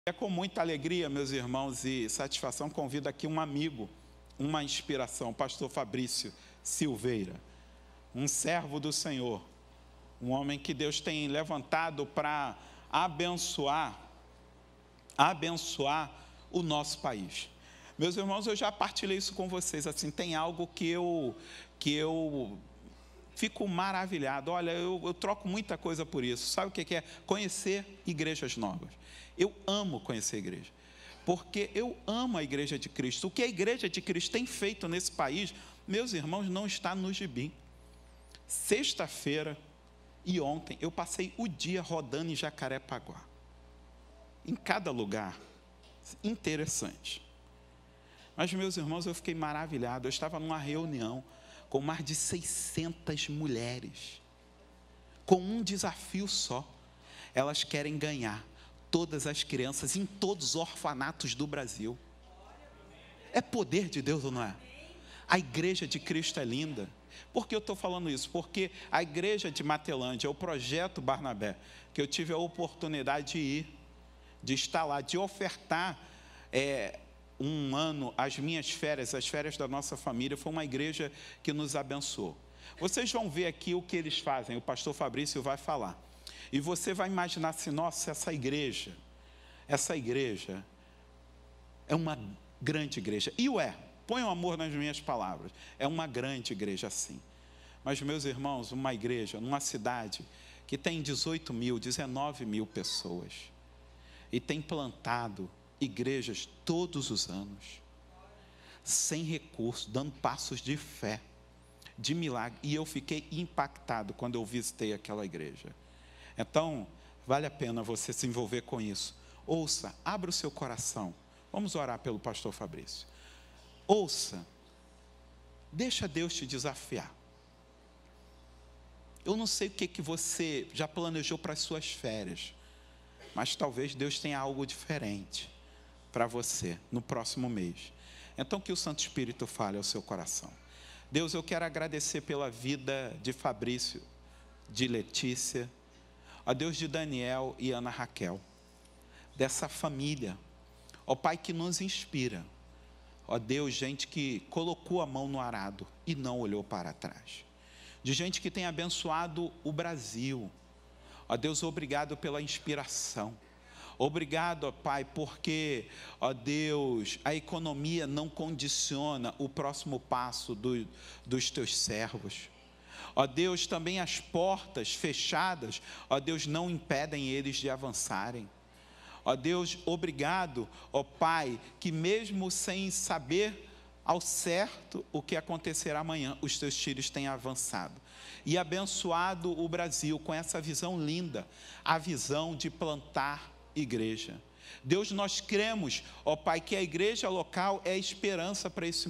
É com muita alegria, meus irmãos, e satisfação, convido aqui um amigo, uma inspiração, o pastor Fabrício Silveira, um servo do Senhor, um homem que Deus tem levantado para abençoar o nosso país. Meus irmãos, eu já partilhei isso com vocês, assim, tem algo que eu fico maravilhado. Olha, eu troco muita coisa por isso. Sabe o que é? Conhecer igrejas novas. Eu amo conhecer a igreja, porque eu amo a igreja de Cristo. O que a igreja de Cristo tem feito nesse país, meus irmãos, não está no gibi. Sexta-feira e ontem, eu passei o dia rodando em Jacarepaguá. Em cada lugar, interessante. Mas, meus irmãos, eu fiquei maravilhado. Eu estava numa reunião com mais de 600 mulheres, com um desafio só. Elas querem ganhar todas as crianças em todos os orfanatos do Brasil. É poder de Deus ou não é? A igreja de Cristo é linda. Por que eu estou falando isso? Porque a igreja de Matelândia, o projeto Barnabé, que eu tive a oportunidade de ir, de estar lá, de ofertar um ano, as minhas férias, as férias da nossa família, foi uma igreja que nos abençoou. Vocês vão ver aqui o que eles fazem, o pastor Fabrício vai falar. E você vai imaginar assim, nossa, essa igreja é uma grande igreja. E põe o amor nas minhas palavras, é uma grande igreja sim. Mas, meus irmãos, uma igreja numa cidade que tem 18 mil, 19 mil pessoas, e tem plantado igrejas todos os anos, sem recurso, dando passos de fé, de milagre. E eu fiquei impactado quando eu visitei aquela igreja. Então, vale a pena você se envolver com isso. Ouça, abra o seu coração. Vamos orar pelo pastor Fabrício. Ouça, deixa Deus te desafiar. Eu não sei o que você já planejou para as suas férias, mas talvez Deus tenha algo diferente para você no próximo mês. Então, que o Santo Espírito fale ao seu coração. Deus, eu quero agradecer pela vida de Fabrício, de Letícia, ó Deus, de Daniel e Ana Raquel, dessa família, ó Pai, que nos inspira, ó Deus, gente que colocou a mão no arado e não olhou para trás, de gente que tem abençoado o Brasil, ó Deus, obrigado pela inspiração, obrigado, ó Pai, porque, ó Deus, a economia não condiciona o próximo passo dos teus servos. Ó Deus, também as portas fechadas, ó Deus, não impedem eles de avançarem. Ó Deus, obrigado, ó Pai, que mesmo sem saber ao certo o que acontecerá amanhã, os teus filhos têm avançado e abençoado o Brasil com essa visão linda, a visão de plantar igreja. Deus, nós cremos, ó Pai, que a igreja local é a esperança para esse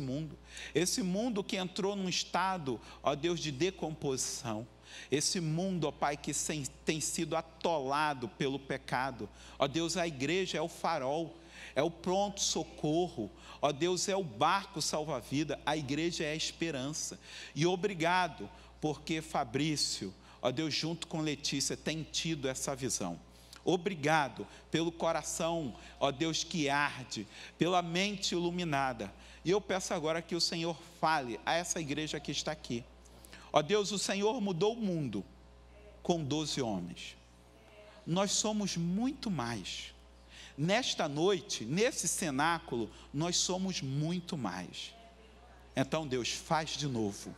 mundo que entrou num estado, ó Deus, de decomposição, esse mundo, ó Pai, que tem sido atolado pelo pecado, ó Deus, a igreja é o farol, é o pronto socorro, ó Deus, é o barco salva-vida, a igreja é a esperança. E obrigado, porque Fabrício, ó Deus, junto com Letícia, tem tido essa visão. Obrigado pelo coração, ó Deus, que arde, pela mente iluminada. E eu peço agora que o Senhor fale a essa igreja que está aqui. Ó Deus, o Senhor mudou o mundo com 12 homens. Nós somos muito mais. Nesta noite, nesse cenáculo, nós somos muito mais. Então, Deus, faz de novo.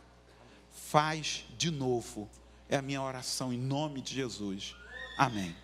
Faz de novo. É a minha oração em nome de Jesus. Amém.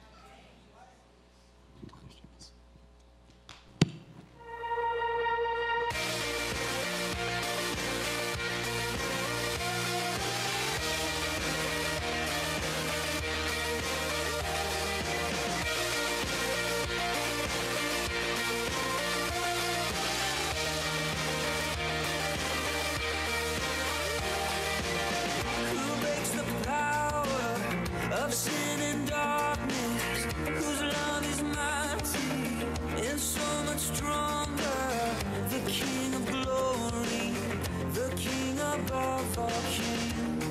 Sin and darkness, whose love is mighty and so much stronger. The King of glory, the King above all kings,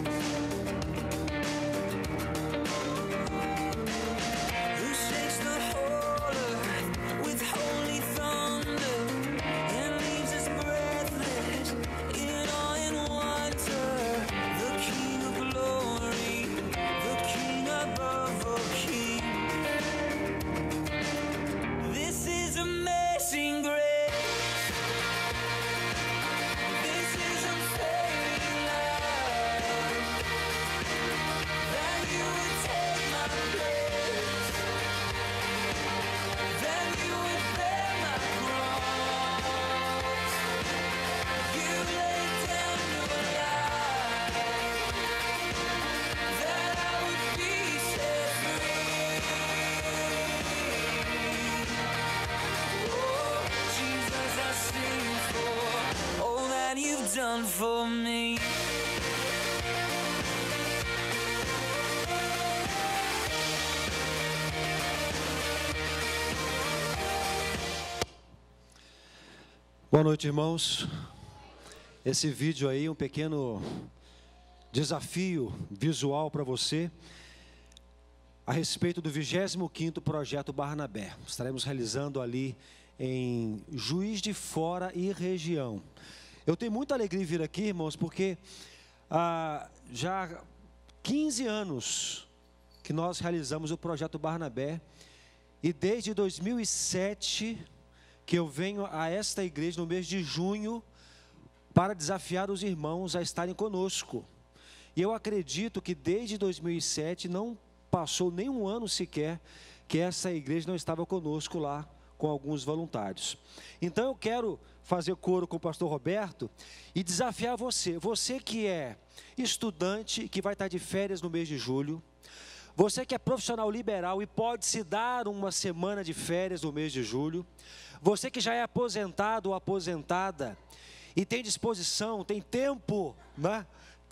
who shakes the whole earth with done for me. Boa noite, irmãos. Esse vídeo aí, um pequeno desafio visual para você a respeito do 25º Projeto Barnabé. Estaremos realizando ali em Juiz de Fora e região. Eu tenho muita alegria em vir aqui, irmãos, porque já há 15 anos que nós realizamos o Projeto Barnabé, e desde 2007 que eu venho a esta igreja no mês de junho para desafiar os irmãos a estarem conosco. E eu acredito que desde 2007 não passou nenhum ano sequer que essa igreja não estava conosco lá, com alguns voluntários. Então eu quero fazer coro com o pastor Roberto e desafiar você que é estudante, que vai estar de férias no mês de julho, você que é profissional liberal e pode se dar uma semana de férias no mês de julho, você que já é aposentado ou aposentada e tem disposição, tem tempo, né?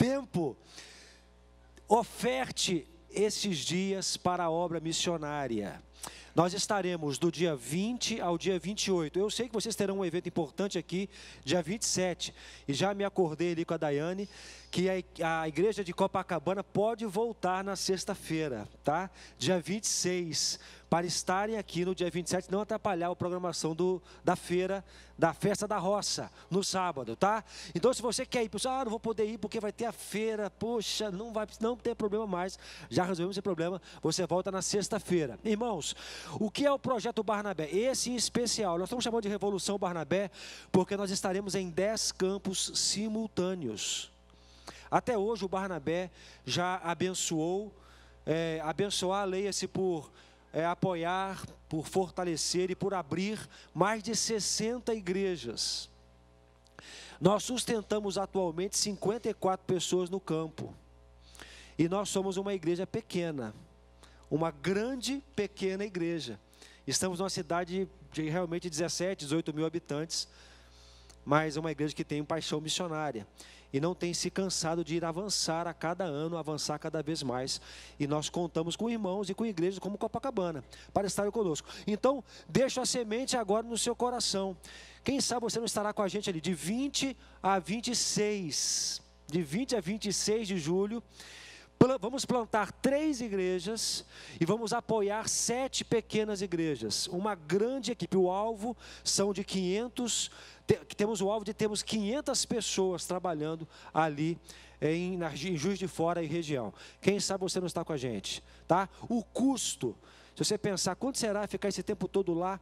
Oferte esses dias para a obra missionária. Nós estaremos do dia 20 ao dia 28. Eu sei que vocês terão um evento importante aqui, dia 27. E já me acordei ali com a Daiane, que a igreja de Copacabana pode voltar na sexta-feira, tá? Dia 26, para estarem aqui no dia 27, não atrapalhar a programação da feira, da festa da roça, no sábado, tá? Então, se você quer ir, pessoal, não vou poder ir porque vai ter a feira, poxa, não tem problema mais, já resolvemos esse problema, você volta na sexta-feira. Irmãos, o que é o Projeto Barnabé? Esse em especial, nós estamos chamando de Revolução Barnabé, porque nós estaremos em 10 campos simultâneos. Até hoje o Barnabé já abençoou, abençoar, leia-se por apoiar, por fortalecer e por abrir mais de 60 igrejas. Nós sustentamos atualmente 54 pessoas no campo. E nós somos uma igreja pequena, uma grande pequena igreja. Estamos numa cidade de realmente 17, 18 mil habitantes, mas é uma igreja que tem paixão missionária. E não tem se cansado de ir avançar a cada ano, avançar cada vez mais. E nós contamos com irmãos e com igrejas como Copacabana, para estarem conosco. Então, deixa a semente agora no seu coração. Quem sabe você não estará com a gente ali de 20 a 26. De 20 a 26 de julho. Vamos plantar 3 igrejas e vamos apoiar 7 pequenas igrejas. Uma grande equipe. O alvo são de 500, temos o alvo de termos 500 pessoas trabalhando ali em Juiz de Fora e região. Quem sabe você não está com a gente, tá? O custo, se você pensar, quanto será ficar esse tempo todo lá?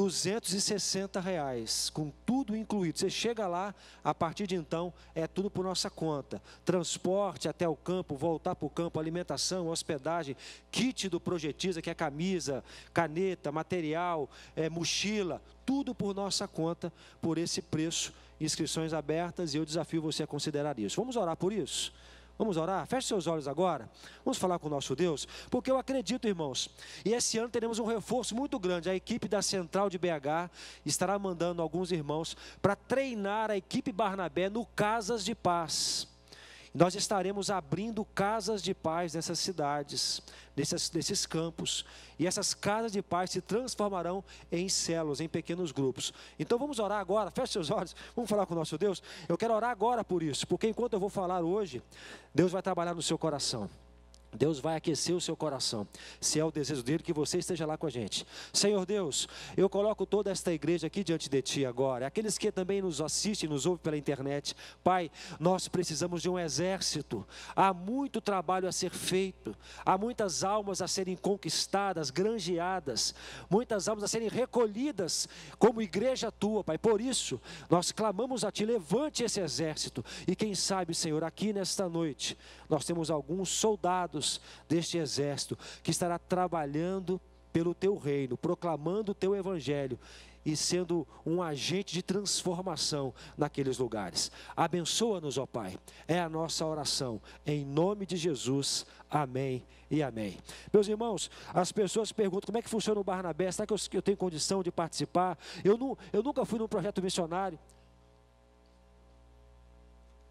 R$260, com tudo incluído. Você chega lá, a partir de então, é tudo por nossa conta. Transporte até o campo, voltar para o campo, alimentação, hospedagem, kit do Projetiza, que é camisa, caneta, material, mochila, tudo por nossa conta, por esse preço. Inscrições abertas, e eu desafio você a considerar isso. Vamos orar por isso? Vamos orar? Feche seus olhos agora. Vamos falar com o nosso Deus. Porque eu acredito, irmãos, e esse ano teremos um reforço muito grande. A equipe da Central de BH estará mandando alguns irmãos para treinar a equipe Barnabé no Casas de Paz. Nós estaremos abrindo casas de paz nessas cidades, nesses campos. E essas casas de paz se transformarão em células, em pequenos grupos. Então vamos orar agora, feche seus olhos, vamos falar com o nosso Deus. Eu quero orar agora por isso, porque enquanto eu vou falar hoje, Deus vai trabalhar no seu coração. Deus vai aquecer o seu coração, se é o desejo dele, que você esteja lá com a gente. Senhor Deus, eu coloco toda esta igreja aqui diante de Ti agora, aqueles que também nos assistem, nos ouvem pela internet. Pai, nós precisamos de um exército, há muito trabalho a ser feito, há muitas almas a serem conquistadas, granjeadas, muitas almas a serem recolhidas como igreja Tua, Pai. Por isso, nós clamamos a Ti, levante esse exército, e quem sabe, Senhor, aqui nesta noite, nós temos alguns soldados deste exército que estará trabalhando pelo Teu reino, proclamando o Teu evangelho e sendo um agente de transformação naqueles lugares. Abençoa-nos, ó Pai, é a nossa oração, em nome de Jesus, amém e amém. Meus irmãos, as pessoas perguntam, como é que funciona o Barnabé? Será que eu tenho condição de participar? Eu nunca fui num projeto missionário.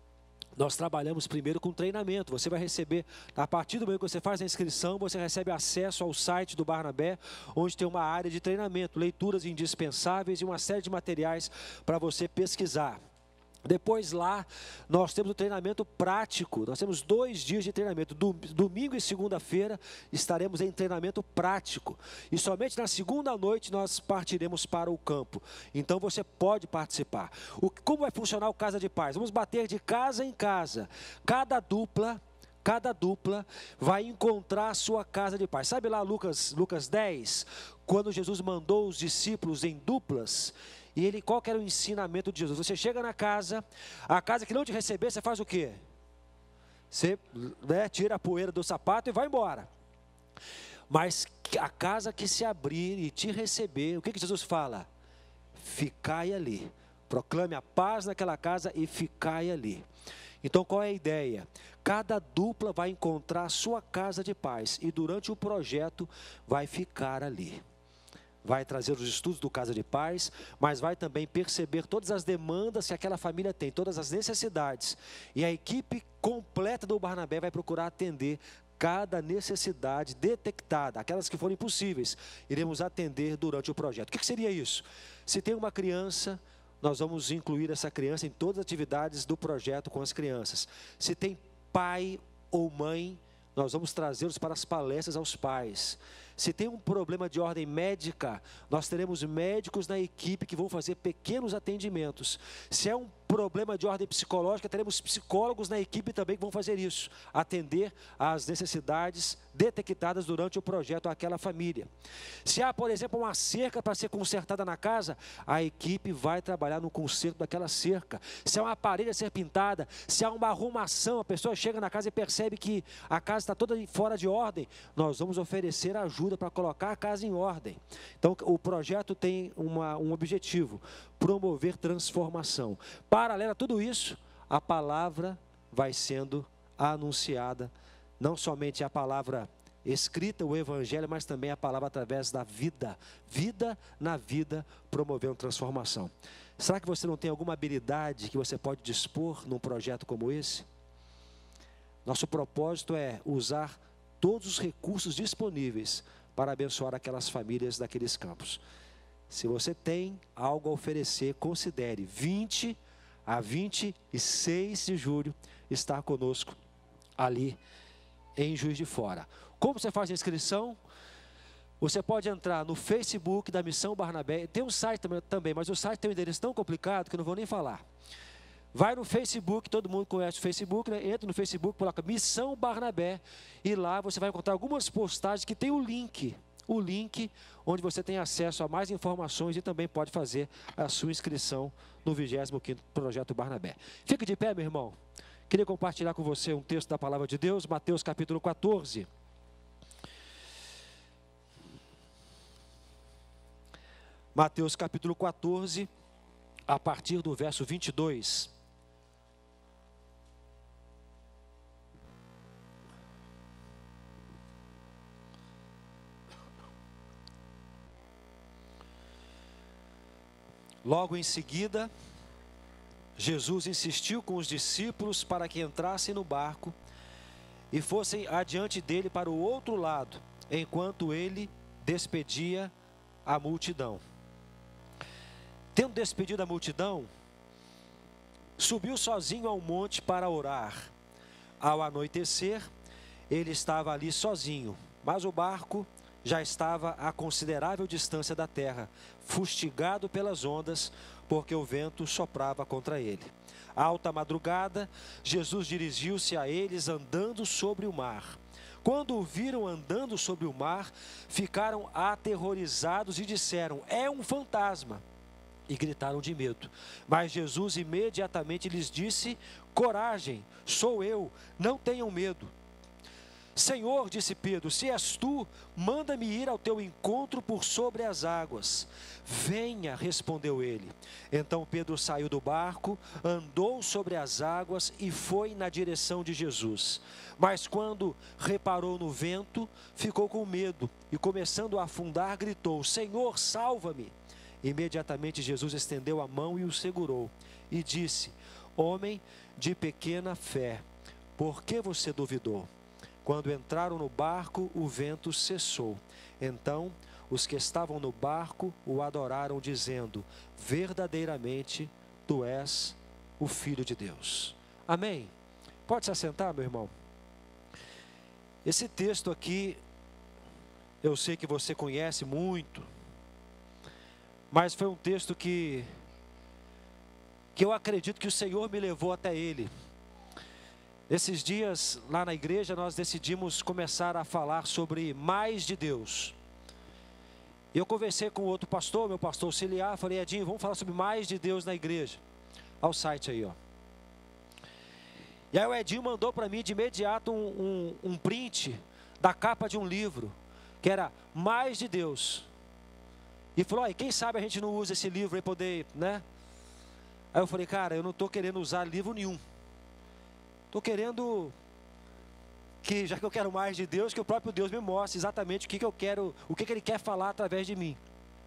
nós trabalhamos primeiro com treinamento. Você vai receber, a partir do momento que você faz a inscrição, você recebe acesso ao site do Barnabé, onde tem uma área de treinamento, leituras indispensáveis e uma série de materiais para você pesquisar. Depois lá, nós temos o treinamento prático, nós temos 2 dias de treinamento, domingo e segunda-feira estaremos em treinamento prático, e somente na segunda noite nós partiremos para o campo, então você pode participar. Como vai funcionar o Casa de Paz? Vamos bater de casa em casa, cada dupla vai encontrar a sua casa de paz. Sabe lá Lucas 10, quando Jesus mandou os discípulos em duplas, e qual que era o ensinamento de Jesus? Você chega na casa, a casa que não te receber, você faz o quê? Você tira a poeira do sapato e vai embora. Mas a casa que se abrir e te receber, o que Jesus fala? Ficai ali, proclame a paz naquela casa e ficai ali. Então qual é a ideia? Cada dupla vai encontrar a sua casa de paz e durante o projeto vai ficar ali. Vai trazer os estudos do Casa de Paz, mas vai também perceber todas as demandas que aquela família tem, todas as necessidades. E a equipe completa do Barnabé vai procurar atender cada necessidade detectada, aquelas que forem possíveis, iremos atender durante o projeto. O que seria isso? Se tem uma criança, nós vamos incluir essa criança em todas as atividades do projeto com as crianças. Se tem pai ou mãe, nós vamos trazê-los para as palestras aos pais. Se tem um problema de ordem médica, nós teremos médicos na equipe que vão fazer pequenos atendimentos. Se é um problema de ordem psicológica, teremos psicólogos na equipe também que vão fazer isso, atender às necessidades detectadas durante o projeto àquela família. Se há, por exemplo, uma cerca para ser consertada na casa, a equipe vai trabalhar no conserto daquela cerca. Se há uma parede a ser pintada, se há uma arrumação, a pessoa chega na casa e percebe que a casa está toda fora de ordem, nós vamos oferecer ajuda para colocar a casa em ordem. Então, o projeto tem um objetivo: promover transformação. Paralelo a tudo isso, a palavra vai sendo anunciada, não somente a palavra escrita, o evangelho, mas também a palavra através da vida. Vida na vida, promovendo transformação. Será que você não tem alguma habilidade que você pode dispor num projeto como esse? Nosso propósito é usar todos os recursos disponíveis para abençoar aquelas famílias daqueles campos. Se você tem algo a oferecer, considere 20 a 26 de julho estar conosco ali em Juiz de Fora. Como você faz a inscrição? Você pode entrar no Facebook da Missão Barnabé. Tem um site também, mas o site tem um endereço tão complicado que eu não vou nem falar. Vai no Facebook, todo mundo conhece o Facebook, né? Entra no Facebook, coloca Missão Barnabé e lá você vai encontrar algumas postagens que tem o link onde você tem acesso a mais informações e também pode fazer a sua inscrição no 25º Projeto Barnabé. Fique de pé, meu irmão. Queria compartilhar com você um texto da Palavra de Deus, Mateus capítulo 14. Mateus capítulo 14, a partir do verso 22. Logo em seguida, Jesus insistiu com os discípulos para que entrassem no barco e fossem adiante dele para o outro lado, enquanto ele despedia a multidão. Tendo despedido a multidão, subiu sozinho ao monte para orar. Ao anoitecer, ele estava ali sozinho, mas o barco já estava a considerável distância da terra, fustigado pelas ondas, porque o vento soprava contra ele. À alta madrugada, Jesus dirigiu-se a eles andando sobre o mar. Quando o viram andando sobre o mar, ficaram aterrorizados e disseram: "É um fantasma!" E gritaram de medo. Mas Jesus imediatamente lhes disse: "Coragem, sou eu, não tenham medo." "Senhor", disse Pedro, "se és tu, manda-me ir ao teu encontro por sobre as águas." "Venha", respondeu ele. Então Pedro saiu do barco, andou sobre as águas e foi na direção de Jesus. Mas quando reparou no vento, ficou com medo e, começando a afundar, gritou: "Senhor, salva-me!" Imediatamente Jesus estendeu a mão e o segurou e disse: homem de pequena fé, por que você duvidou? Quando entraram no barco, o vento cessou. Então, os que estavam no barco o adoraram, dizendo: verdadeiramente, tu és o Filho de Deus. Amém? Pode se assentar, meu irmão? Esse texto aqui, eu sei que você conhece muito, mas foi um texto que eu acredito que o Senhor me levou até ele. Esses dias, lá na igreja, nós decidimos começar a falar sobre mais de Deus. Eu conversei com outro pastor, meu pastor auxiliar, falei: Edinho, vamos falar sobre mais de Deus na igreja. Olha o site aí, ó. E aí o Edinho mandou para mim de imediato um print da capa de um livro, que era Mais de Deus. E falou: quem sabe a gente não usa esse livro aí poder, né? Aí eu falei: cara, eu não estou querendo usar livro nenhum. Estou querendo que, já que eu quero mais de Deus, que o próprio Deus me mostre exatamente o que eu quero, o que Ele quer falar através de mim.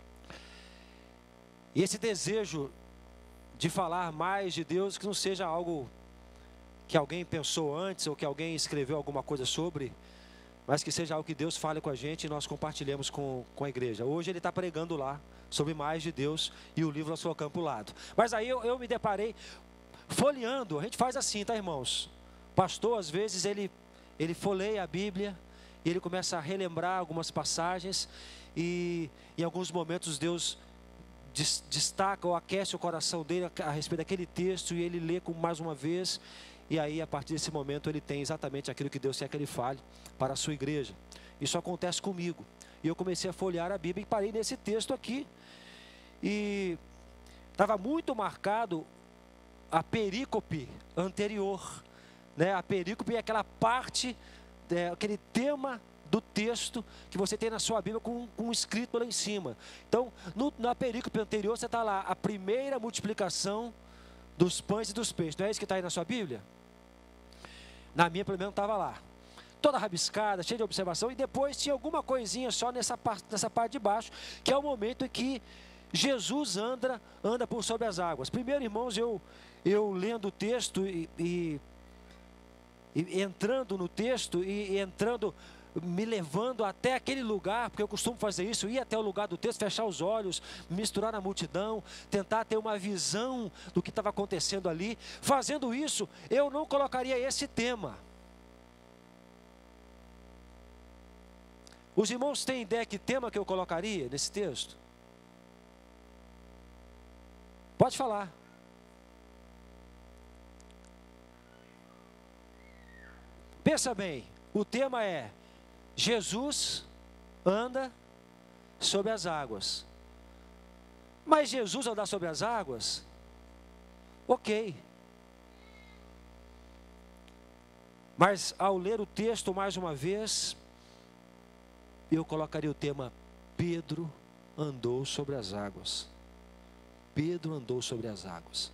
E esse desejo de falar mais de Deus, que não seja algo que alguém pensou antes, ou que alguém escreveu alguma coisa sobre, mas que seja algo que Deus fale com a gente e nós compartilhemos com a igreja. Hoje ele está pregando lá sobre mais de Deus e o livro nós colocamos para o lado. Mas aí eu me deparei folheando. A gente faz assim, tá, irmãos? Pastor, às vezes, ele folheia a Bíblia e ele começa a relembrar algumas passagens, e em alguns momentos Deus destaca ou aquece o coração dele a respeito daquele texto, e ele lê mais uma vez, e aí a partir desse momento ele tem exatamente aquilo que Deus quer que ele fale para a sua igreja. Isso acontece comigo, e eu comecei a folhear a Bíblia e parei nesse texto aqui, e estava muito marcado a perícope anterior, né? A perícope é aquela parte, aquele tema do texto que você tem na sua Bíblia com escrito lá em cima. Então, na perícope anterior você está lá, a primeira multiplicação dos pães e dos peixes. Não é isso que está aí na sua Bíblia? Na minha, pelo menos, estava lá. Toda rabiscada, cheia de observação, e depois tinha alguma coisinha só nessa parte de baixo, que é o momento em que Jesus anda por sobre as águas. Primeiro, irmãos, eu lendo o texto e entrando no texto e entrando, me levando até aquele lugar, porque eu costumo fazer isso, ir até o lugar do texto, fechar os olhos, misturar na multidão, tentar ter uma visão do que estava acontecendo ali. Fazendo isso, eu não colocaria esse tema. Os irmãos têm ideia que tema que eu colocaria nesse texto? Pode falar. Pensa bem, o tema é: Jesus anda sobre as águas. Mas Jesus andar sobre as águas? Ok. Mas ao ler o texto mais uma vez, eu colocaria o tema: Pedro andou sobre as águas. Pedro andou sobre as águas.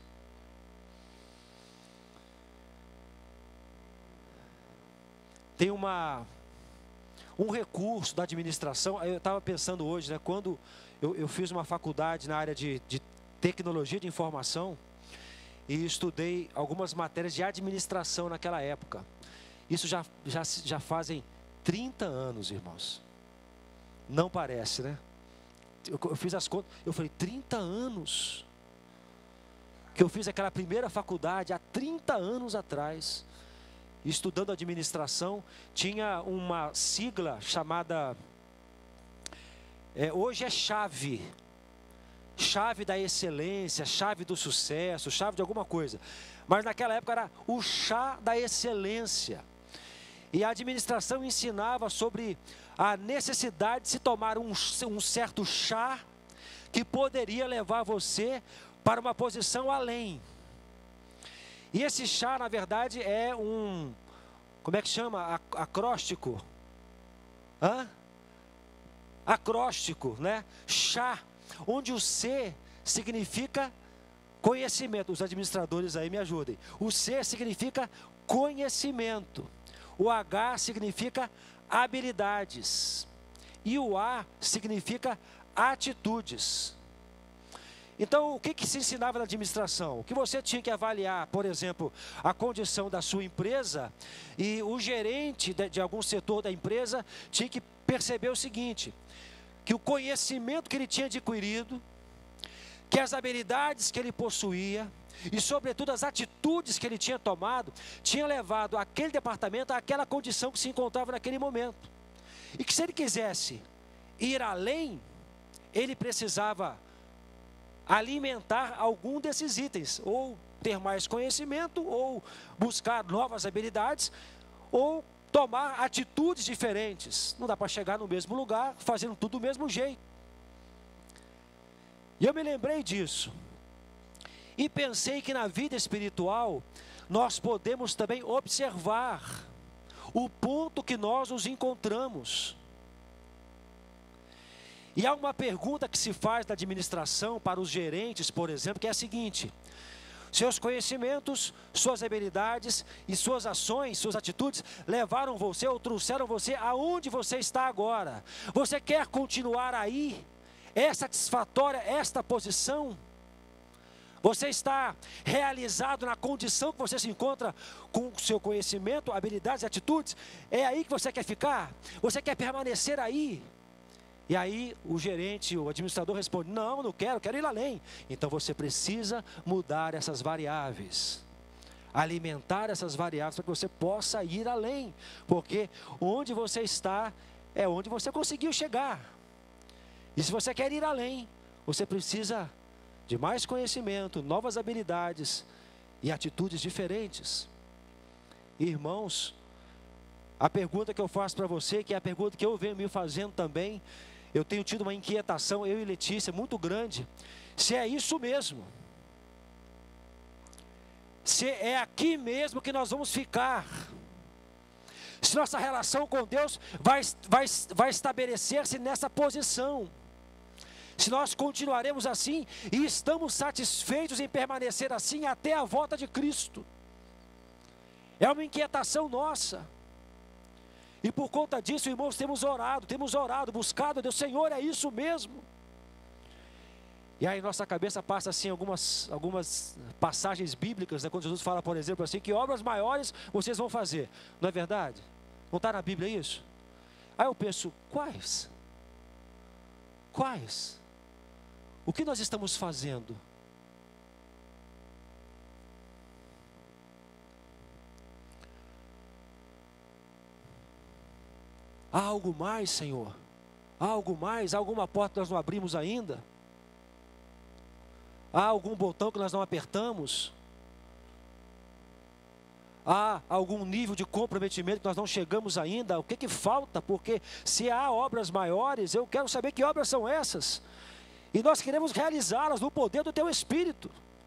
Tem um recurso da administração. Eu estava pensando hoje, né, quando eu fiz uma faculdade na área de tecnologia de informação, e estudei algumas matérias de administração naquela época. Isso já fazem 30 anos, irmãos. Não parece, né? Eu fiz as contas, eu falei: 30 anos que eu fiz aquela primeira faculdade, há 30 anos atrás. Estudando administração, tinha uma sigla chamada, hoje é chave da excelência, chave do sucesso, chave de alguma coisa, mas naquela época era o chá da excelência, e a administração ensinava sobre a necessidade de se tomar um certo chá, que poderia levar você para uma posição além. E esse chá, na verdade, é como é que chama? Acróstico. Acróstico, né? Chá, onde o C significa conhecimento. Os administradores aí me ajudem. O C significa conhecimento. O H significa habilidades. E o A significa atitudes. Então, o que se ensinava na administração? Que você tinha que avaliar, por exemplo, a condição da sua empresa, e o gerente de algum setor da empresa tinha que perceber o seguinte, que o conhecimento que ele tinha adquirido, que as habilidades que ele possuía, e sobretudo as atitudes que ele tinha tomado, tinha levado aquele departamento àquela condição que se encontrava naquele momento. E que se ele quisesse ir além, ele precisava alimentar algum desses itens, ou ter mais conhecimento, ou buscar novas habilidades, ou tomar atitudes diferentes. Não dá para chegar no mesmo lugar fazendo tudo do mesmo jeito. E eu me lembrei disso. E pensei que na vida espiritual, nós podemos também observar o ponto que nós nos encontramos. E há uma pergunta que se faz na administração para os gerentes, por exemplo, que é a seguinte: seus conhecimentos, suas habilidades e suas ações, suas atitudes levaram você ou trouxeram você aonde você está agora. Você quer continuar aí? É satisfatória esta posição? Você está realizado na condição que você se encontra com o seu conhecimento, habilidades e atitudes? É aí que você quer ficar? Você quer permanecer aí? E aí o gerente, o administrador responde: não, não quero, quero ir além. Então você precisa mudar essas variáveis, alimentar essas variáveis para que você possa ir além. Porque onde você está é onde você conseguiu chegar. E se você quer ir além, você precisa de mais conhecimento, novas habilidades e atitudes diferentes. Irmãos, a pergunta que eu faço para você, que é a pergunta que eu venho me fazendo também, eu tenho tido uma inquietação, eu e Letícia, muito grande, se é isso mesmo, se é aqui mesmo que nós vamos ficar, se nossa relação com Deus vai estabelecer-se nessa posição, se nós continuaremos assim e estamos satisfeitos em permanecer assim até a volta de Cristo. É uma inquietação nossa. E por conta disso, irmãos, temos orado, buscado a Deus. Senhor, é isso mesmo? E aí nossa cabeça passa assim algumas passagens bíblicas, né, quando Jesus fala, por exemplo, assim, que obras maiores vocês vão fazer. Não é verdade? Não está na Bíblia isso? Aí eu penso, quais? Quais? O que nós estamos fazendo? Há algo mais, Senhor? Há algo mais? Há alguma porta que nós não abrimos ainda? Há algum botão que nós não apertamos? Há algum nível de comprometimento que nós não chegamos ainda? O que falta? Porque se há obras maiores, eu quero saber que obras são essas. E nós queremos realizá-las no poder do Teu Espírito.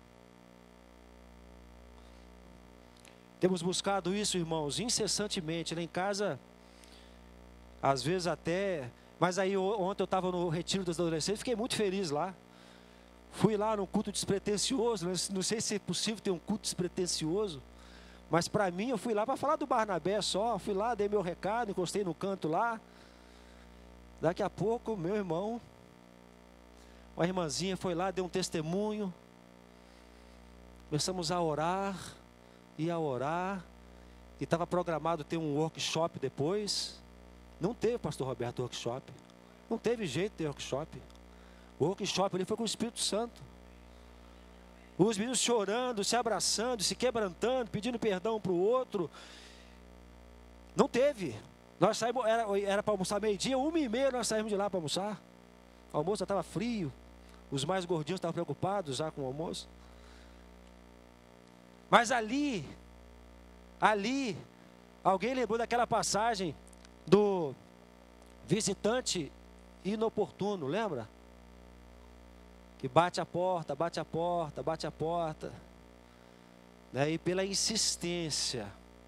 Temos buscado isso, irmãos, incessantemente. Lá em casa, às vezes até... Mas aí ontem eu estava no retiro dos adolescentes, fiquei muito feliz lá. Fui lá num culto despretensioso, não sei se é possível ter um culto despretensioso. Mas para mim, eu fui lá para falar do Barnabé só. Fui lá, dei meu recado, encostei no canto lá. Daqui a pouco, meu irmão... Uma irmãzinha foi lá, deu um testemunho. Começamos a orar. E estava programado ter um workshop depois. Não teve, pastor Roberto, workshop. Não teve jeito de ter workshop. O workshop ali foi com o Espírito Santo. Os meninos chorando, se abraçando, se quebrantando, pedindo perdão um para o outro. Não teve. Nós saímos, era para almoçar meio-dia, 1h30 nós saímos de lá para almoçar. O almoço já estava frio. Os mais gordinhos estavam preocupados já com o almoço. Mas ali, alguém lembrou daquela passagem do visitante inoportuno, lembra? Que bate a porta, né? E pela insistência,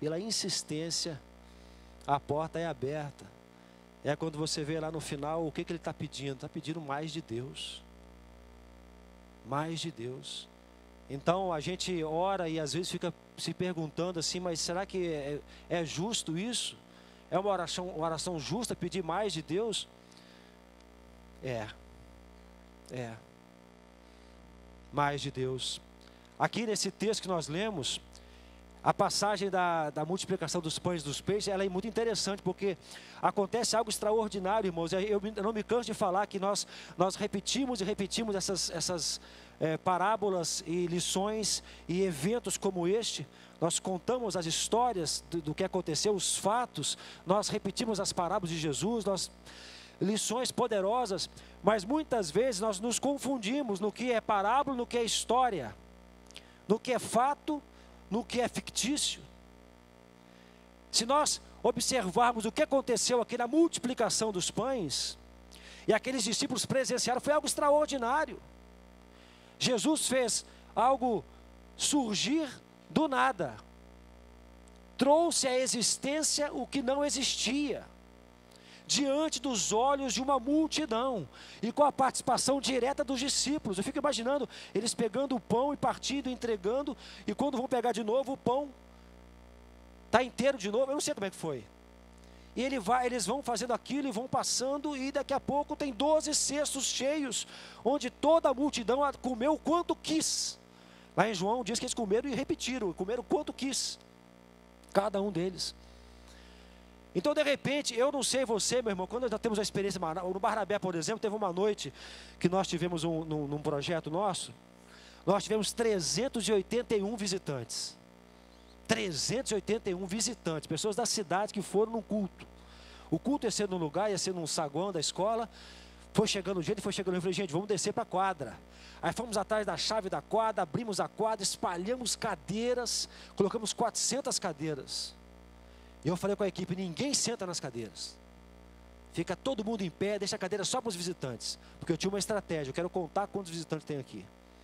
a porta é aberta. É quando você vê lá no final, o que ele está pedindo? Está pedindo mais de Deus. Mais de Deus. Então a gente ora e às vezes fica se perguntando assim, mas será que é justo isso? É uma oração justa pedir mais de Deus? É. mais de Deus. Aqui nesse texto que nós lemos, a passagem da multiplicação dos pães e dos peixes, ela é muito interessante, porque acontece algo extraordinário, irmãos. Eu não me canso de falar que nós repetimos e repetimos essas parábolas e lições e eventos como este. Nós contamos as histórias do que aconteceu, os fatos, nós repetimos as parábolas de Jesus, lições poderosas, mas muitas vezes nós nos confundimos no que é parábola, no que é história, no que é fato, no que é fictício. Se nós observarmos o que aconteceu aqui na multiplicação dos pães, e aqueles discípulos presenciaram, foi algo extraordinário. Jesus fez algo surgir do nada, trouxe à existência o que não existia, diante dos olhos de uma multidão, e com a participação direta dos discípulos. Eu fico imaginando eles pegando o pão e partindo, entregando, e quando vão pegar de novo, o pão está inteiro de novo. Eu não sei como é que foi. E eles vão fazendo aquilo e vão passando, e daqui a pouco tem 12 cestos cheios, onde toda a multidão comeu o quanto quis. Lá em João diz que eles comeram e repetiram, comeram o quanto quis, cada um deles. Então, de repente, eu não sei você, meu irmão, quando nós temos a experiência, no Barnabé, por exemplo, teve uma noite que nós tivemos num projeto nosso, nós tivemos 381 visitantes. 381 visitantes, pessoas da cidade que foram num culto. O culto ia ser num lugar, ia ser num saguão da escola. Foi chegando o jeito, foi chegando, eu falei, gente, vamos descer para a quadra. Aí fomos atrás da chave da quadra, abrimos a quadra, espalhamos cadeiras, colocamos 400 cadeiras. E eu falei com a equipe, ninguém senta nas cadeiras. Fica todo mundo em pé, deixa a cadeira só para os visitantes. Porque eu tinha uma estratégia, eu quero contar quantos visitantes tem aqui.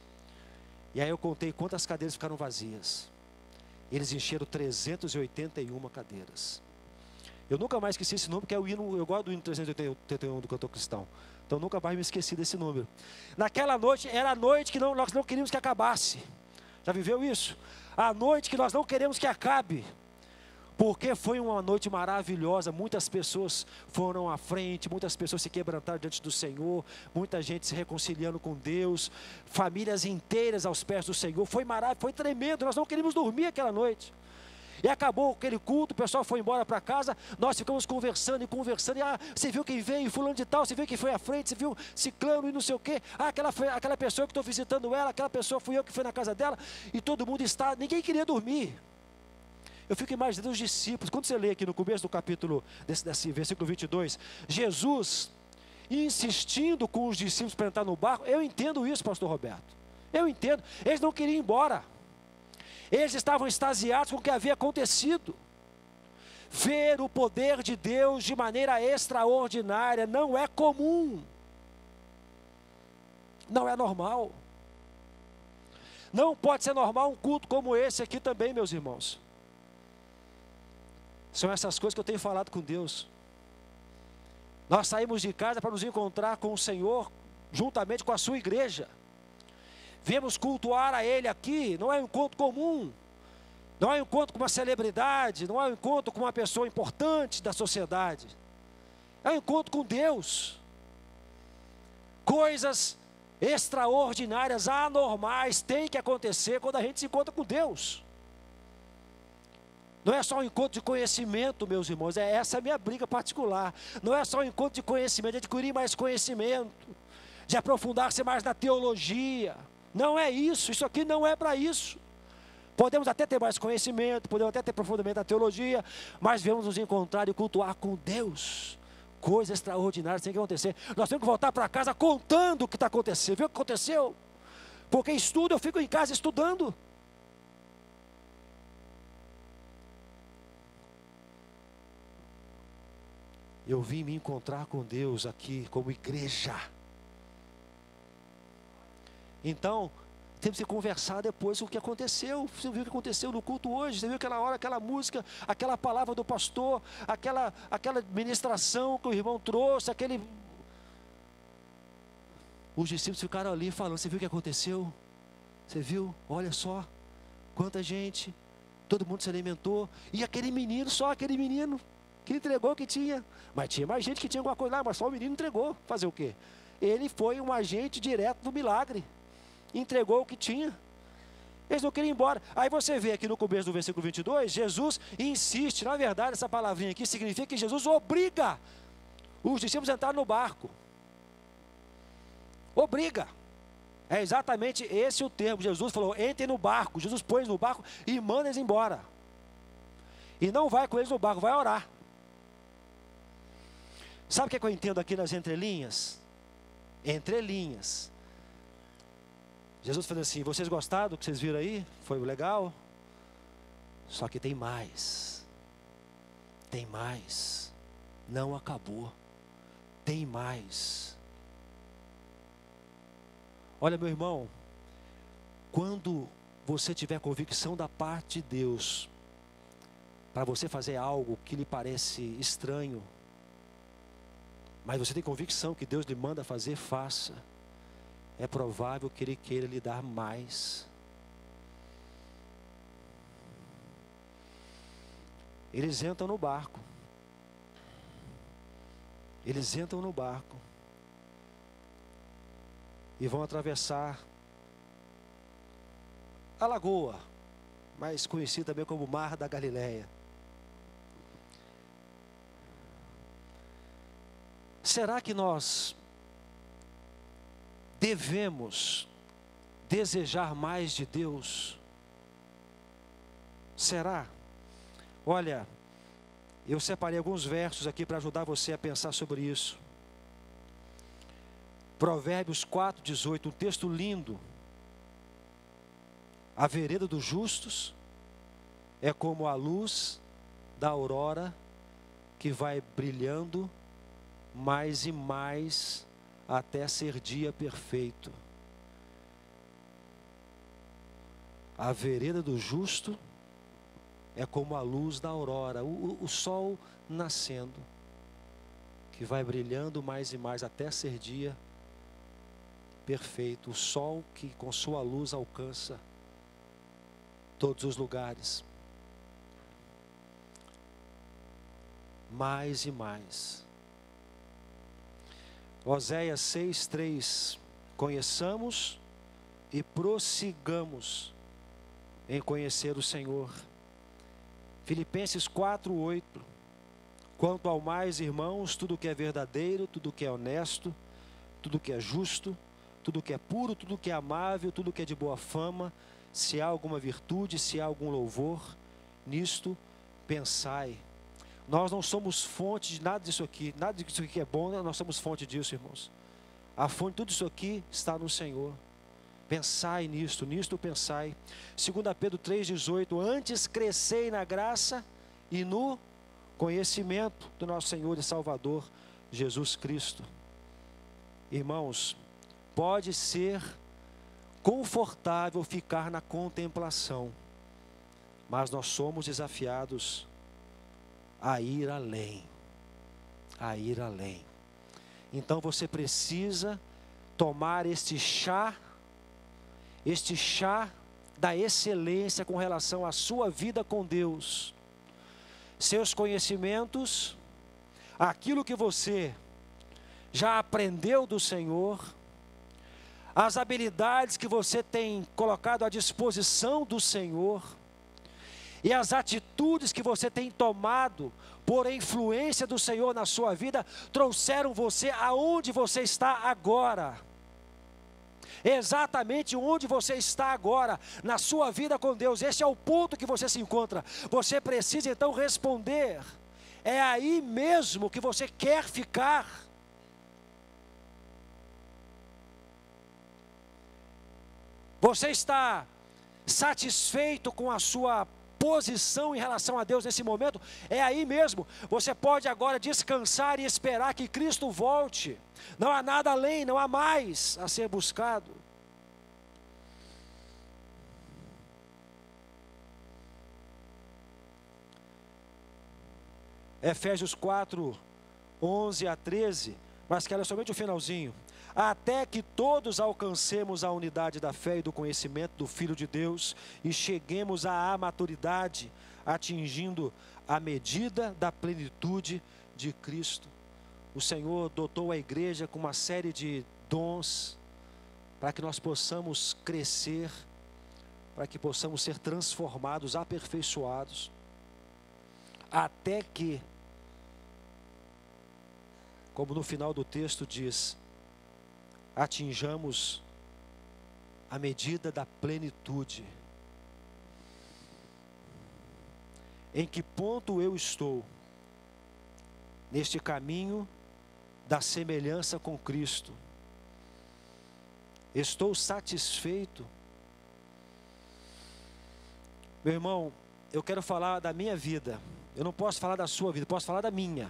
E aí eu contei quantas cadeiras ficaram vazias. Eles encheram 381 cadeiras. Eu nunca mais esqueci esse número, que é o hino, eu gosto do hino 381 do cantor cristão. Então nunca mais me esqueci desse número. Naquela noite, era a noite que nós não queríamos que acabasse. Já viveu isso? A noite que nós não queremos que acabe. Porque foi uma noite maravilhosa, muitas pessoas foram à frente, muitas pessoas se quebrantaram diante do Senhor, muita gente se reconciliando com Deus, famílias inteiras aos pés do Senhor. Foi maravilhoso, foi tremendo, nós não queríamos dormir aquela noite. E acabou aquele culto, o pessoal foi embora para casa, nós ficamos conversando, e você viu quem veio, fulano de tal, você viu quem foi à frente, você viu ciclano e não sei o quê, aquela pessoa que estou visitando ela, aquela pessoa fui eu que fui na casa dela, e todo mundo ninguém queria dormir. Eu fico imaginando os discípulos, quando você lê aqui no começo do capítulo, desse versículo 22, Jesus insistindo com os discípulos para entrar no barco. Eu entendo isso, pastor Roberto, eu entendo, eles não queriam ir embora, eles estavam extasiados com o que havia acontecido. Ver o poder de Deus de maneira extraordinária não é comum, não é normal. Não pode ser normal um culto como esse aqui também, meus irmãos. São essas coisas que eu tenho falado com Deus. Nós saímos de casa para nos encontrar com o Senhor, juntamente com a sua igreja. Viemos cultuar a Ele aqui, não é um encontro comum. Não é um encontro com uma celebridade, não é um encontro com uma pessoa importante da sociedade. É um encontro com Deus. Coisas extraordinárias, anormais, têm que acontecer quando a gente se encontra com Deus. Não é só um encontro de conhecimento, meus irmãos, essa é a minha briga particular. Não é só um encontro de conhecimento, de adquirir mais conhecimento, de aprofundar-se mais na teologia. Não é isso aqui não é para isso. Podemos até ter mais conhecimento, podemos até ter aprofundamento na teologia, mas devemos nos encontrar e cultuar com Deus. Coisas extraordinárias têm que acontecer. Nós temos que voltar para casa contando o que está acontecendo. Viu o que aconteceu? Porque estudo, eu fico em casa estudando. Eu vim me encontrar com Deus aqui como igreja. Então, temos que conversar depois o que aconteceu. Você viu o que aconteceu no culto hoje? Você viu aquela hora, aquela música, aquela palavra do pastor, aquela ministração que o irmão trouxe, Os discípulos ficaram ali falando, você viu o que aconteceu? Você viu? Olha só, quanta gente, todo mundo se alimentou. E aquele menino, só aquele menino, que entregou o que tinha. Mas tinha mais gente que tinha alguma coisa lá, mas só o menino entregou. Fazer o quê? Ele foi um agente direto do milagre. entregou o que tinha. Eles não queriam ir embora. Aí você vê aqui no começo do versículo 22, Jesus insiste. Na verdade, essa palavrinha aqui significa que Jesus obriga os discípulos a entrar no barco. Obriga. É exatamente esse o termo. Jesus falou, entrem no barco. Jesus põe eles no barco e manda eles embora. E não vai com eles no barco, vai orar. Sabe o que eu entendo aqui nas entrelinhas? Entrelinhas. Jesus falou assim, vocês gostaram do que vocês viram aí? Foi legal? Só que tem mais. Tem mais. Não acabou. Tem mais. Olha, meu irmão, quando você tiver convicção da parte de Deus, para você fazer algo que lhe parece estranho, mas você tem convicção que Deus lhe manda fazer, faça. É provável que Ele queira lhe dar mais. Eles entram no barco. Eles entram no barco. E vão atravessar a lagoa, mais conhecida também como Mar da Galileia. Será que nós devemos desejar mais de Deus? Será? Olha, eu separei alguns versos aqui para ajudar você a pensar sobre isso. Provérbios 4:18, um texto lindo. A vereda dos justos é como a luz da aurora que vai brilhando mais e mais até ser dia perfeito. A vereda do justo é como a luz da aurora, o sol nascendo, que vai brilhando mais e mais até ser dia perfeito. O sol que com sua luz alcança todos os lugares. Mais e mais. Oséias 6:3, conheçamos e prossigamos em conhecer o Senhor. Filipenses 4:8, quanto ao mais, irmãos, tudo que é verdadeiro, tudo que é honesto, tudo que é justo, tudo que é puro, tudo que é amável, tudo que é de boa fama, se há alguma virtude, se há algum louvor, nisto pensai. Nós não somos fonte de nada disso aqui. Nada disso aqui é bom, nós somos fonte disso, irmãos. A fonte de tudo isso aqui está no Senhor. Pensai nisto pensai. 2 Pedro 3:18, antes crescei na graça e no conhecimento do nosso Senhor e Salvador, Jesus Cristo. Irmãos, pode ser confortável ficar na contemplação, mas nós somos desafiados a ir além, a ir além. Então você precisa tomar este chá da excelência com relação à sua vida com Deus, seus conhecimentos, aquilo que você já aprendeu do Senhor, as habilidades que você tem colocado à disposição do Senhor, e as atitudes que você tem tomado por influência do Senhor na sua vida, trouxeram você aonde você está agora. Exatamente onde você está agora, na sua vida com Deus. Esse é o ponto que você se encontra. Você precisa então responder: é aí mesmo que você quer ficar? Você está satisfeito com a sua posição em relação a Deus nesse momento? É aí mesmo. Você pode agora descansar e esperar que Cristo volte. Não há nada além, não há mais a ser buscado. Efésios 4:11-13, mas quero somente o finalzinho. Até que todos alcancemos a unidade da fé e do conhecimento do Filho de Deus e cheguemos à maturidade, atingindo a medida da plenitude de Cristo. O Senhor dotou a igreja com uma série de dons, para que nós possamos crescer, para que possamos ser transformados, aperfeiçoados, até que, como no final do texto diz, atinjamos a medida da plenitude. Em que ponto eu estou neste caminho da semelhança com Cristo? Estou satisfeito? Meu irmão, eu quero falar da minha vida. Eu não posso falar da sua vida, posso falar da minha.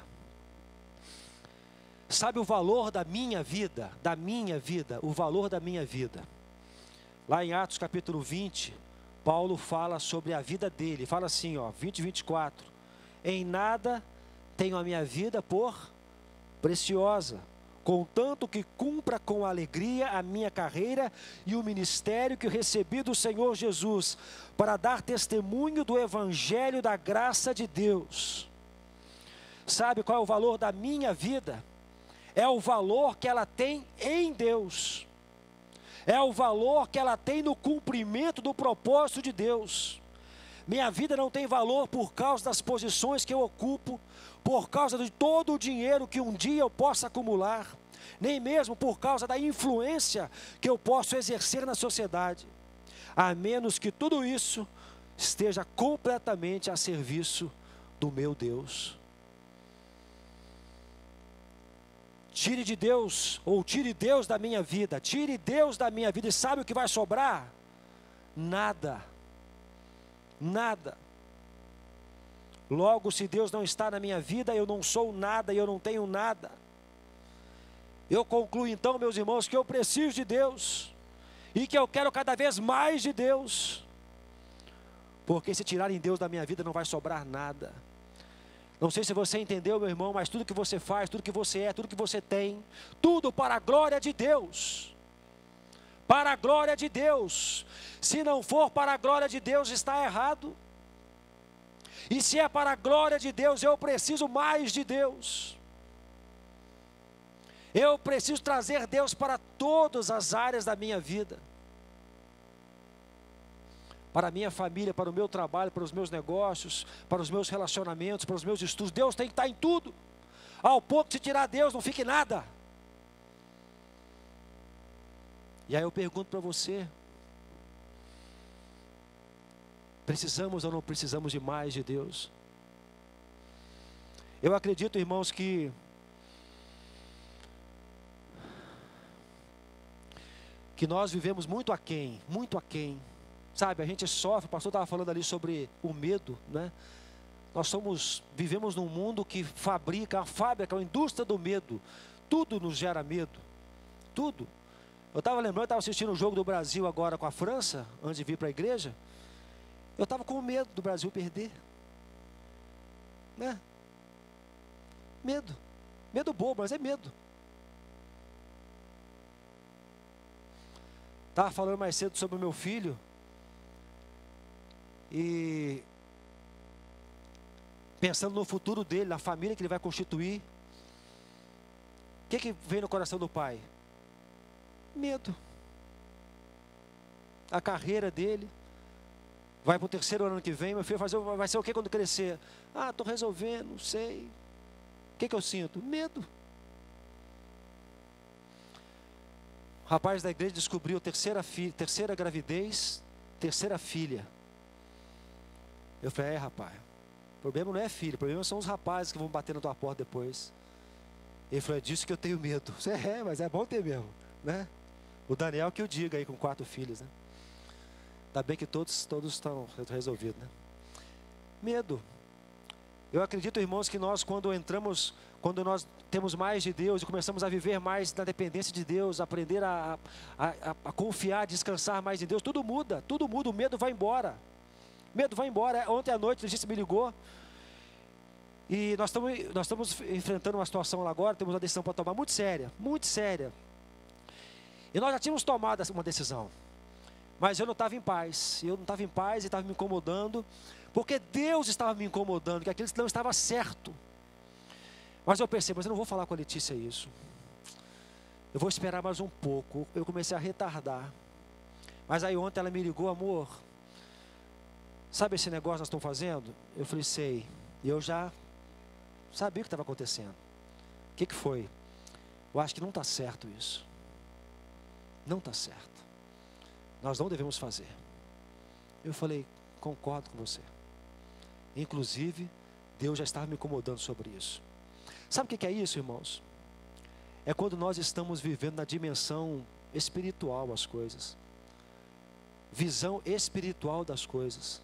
Sabe o valor da minha vida? Da minha vida, o valor da minha vida. Lá em Atos capítulo 20, Paulo fala sobre a vida dele. Fala assim, 20 e 24. Em nada tenho a minha vida por preciosa, contanto que cumpra com alegria a minha carreira e o ministério que recebi do Senhor Jesus, para dar testemunho do evangelho da graça de Deus. Sabe qual é o valor da minha vida? É o valor que ela tem em Deus. É o valor que ela tem no cumprimento do propósito de Deus. Minha vida não tem valor por causa das posições que eu ocupo, por causa de todo o dinheiro que um dia eu possa acumular, nem mesmo por causa da influência que eu posso exercer na sociedade, a menos que tudo isso esteja completamente a serviço do meu Deus. Tire de Deus, ou tire Deus da minha vida, tire Deus da minha vida, e sabe o que vai sobrar? Nada, nada. Logo, se Deus não está na minha vida, eu não sou nada e eu não tenho nada. Eu concluo então, meus irmãos, que eu preciso de Deus, e que eu quero cada vez mais de Deus, porque se tirarem Deus da minha vida, não vai sobrar nada. Não sei se você entendeu, meu irmão, mas tudo que você faz, tudo que você é, tudo que você tem, tudo para a glória de Deus. Para a glória de Deus. Se não for para a glória de Deus, está errado. E se é para a glória de Deus, eu preciso mais de Deus. Eu preciso trazer Deus para todas as áreas da minha vida. Para a minha família, para o meu trabalho, para os meus negócios, para os meus relacionamentos, para os meus estudos. Deus tem que estar em tudo. Ao ponto de se tirar Deus, não fique nada. E aí eu pergunto para você: precisamos ou não precisamos de mais de Deus? Eu acredito, irmãos, que nós vivemos muito aquém, muito aquém. Sabe, a gente sofre, o pastor estava falando ali sobre o medo, né? Vivemos num mundo que fabrica, a fábrica, a indústria do medo. Tudo nos gera medo, tudo. Eu estava lembrando, eu estava assistindo o jogo do Brasil agora com a França, antes de vir para a igreja. Eu estava com medo do Brasil perder, né? Medo bobo, mas é medo. Estava falando mais cedo sobre o meu filho. E pensando no futuro dele, na família que ele vai constituir. O que vem no coração do pai? Medo. A carreira dele. Vai para o 3º ano que vem, meu filho vai ser o que quando crescer? Estou resolvendo, não sei. O que eu sinto? Medo. O rapaz da igreja descobriu terceira gravidez, 3ª filha. Eu falei, rapaz, o problema não é filho, o problema são os rapazes que vão bater na tua porta depois. Ele falou, é disso que eu tenho medo. Mas é bom ter mesmo, né? O Daniel que eu diga aí com 4 filhos, né? Ainda bem que todos estão resolvidos, né? Medo. Eu acredito, irmãos, que nós quando nós temos mais de Deus e começamos a viver mais na dependência de Deus, aprender a confiar, descansar mais em Deus, tudo muda, o medo vai embora. Medo vai embora. Ontem à noite a Letícia me ligou e nós estamos enfrentando uma situação lá agora, temos uma decisão para tomar muito séria, e nós já tínhamos tomado uma decisão, mas eu não estava em paz, e estava me incomodando, porque Deus estava me incomodando, que aquilo não estava certo. Mas eu pensei, mas eu não vou falar com a Letícia isso, eu vou esperar mais um pouco. Eu comecei a retardar. Mas aí ontem ela me ligou, amor, sabe esse negócio que nós estamos fazendo? Eu falei, sei. E eu já sabia o que estava acontecendo. O que foi? Eu acho que não está certo isso. Não está certo. Nós não devemos fazer. Eu falei, concordo com você. Inclusive, Deus já estava me incomodando sobre isso. Sabe o que é isso, irmãos? É quando nós estamos vivendo na dimensão espiritual as coisas. Visão espiritual das coisas.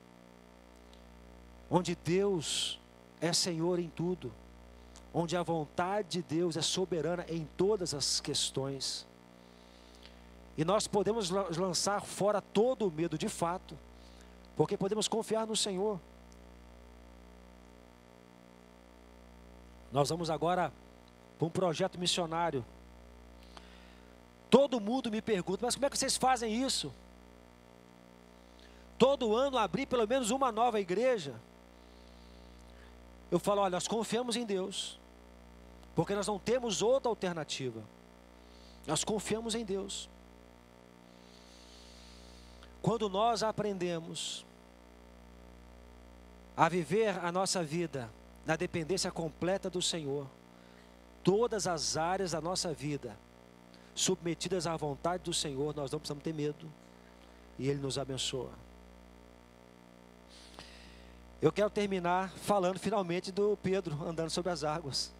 Onde Deus é Senhor em tudo. Onde a vontade de Deus é soberana em todas as questões. E nós podemos lançar fora todo o medo de fato. Porque podemos confiar no Senhor. Nós vamos agora para um projeto missionário. Todo mundo me pergunta, mas como é que vocês fazem isso? Todo ano abrir pelo menos uma nova igreja. Eu falo, olha, nós confiamos em Deus. Porque nós não temos outra alternativa. Nós confiamos em Deus. Quando nós aprendemos a viver a nossa vida na dependência completa do Senhor, todas as áreas da nossa vida submetidas à vontade do Senhor, nós não precisamos ter medo. E Ele nos abençoa. Eu quero terminar falando finalmente do Pedro andando sobre as águas.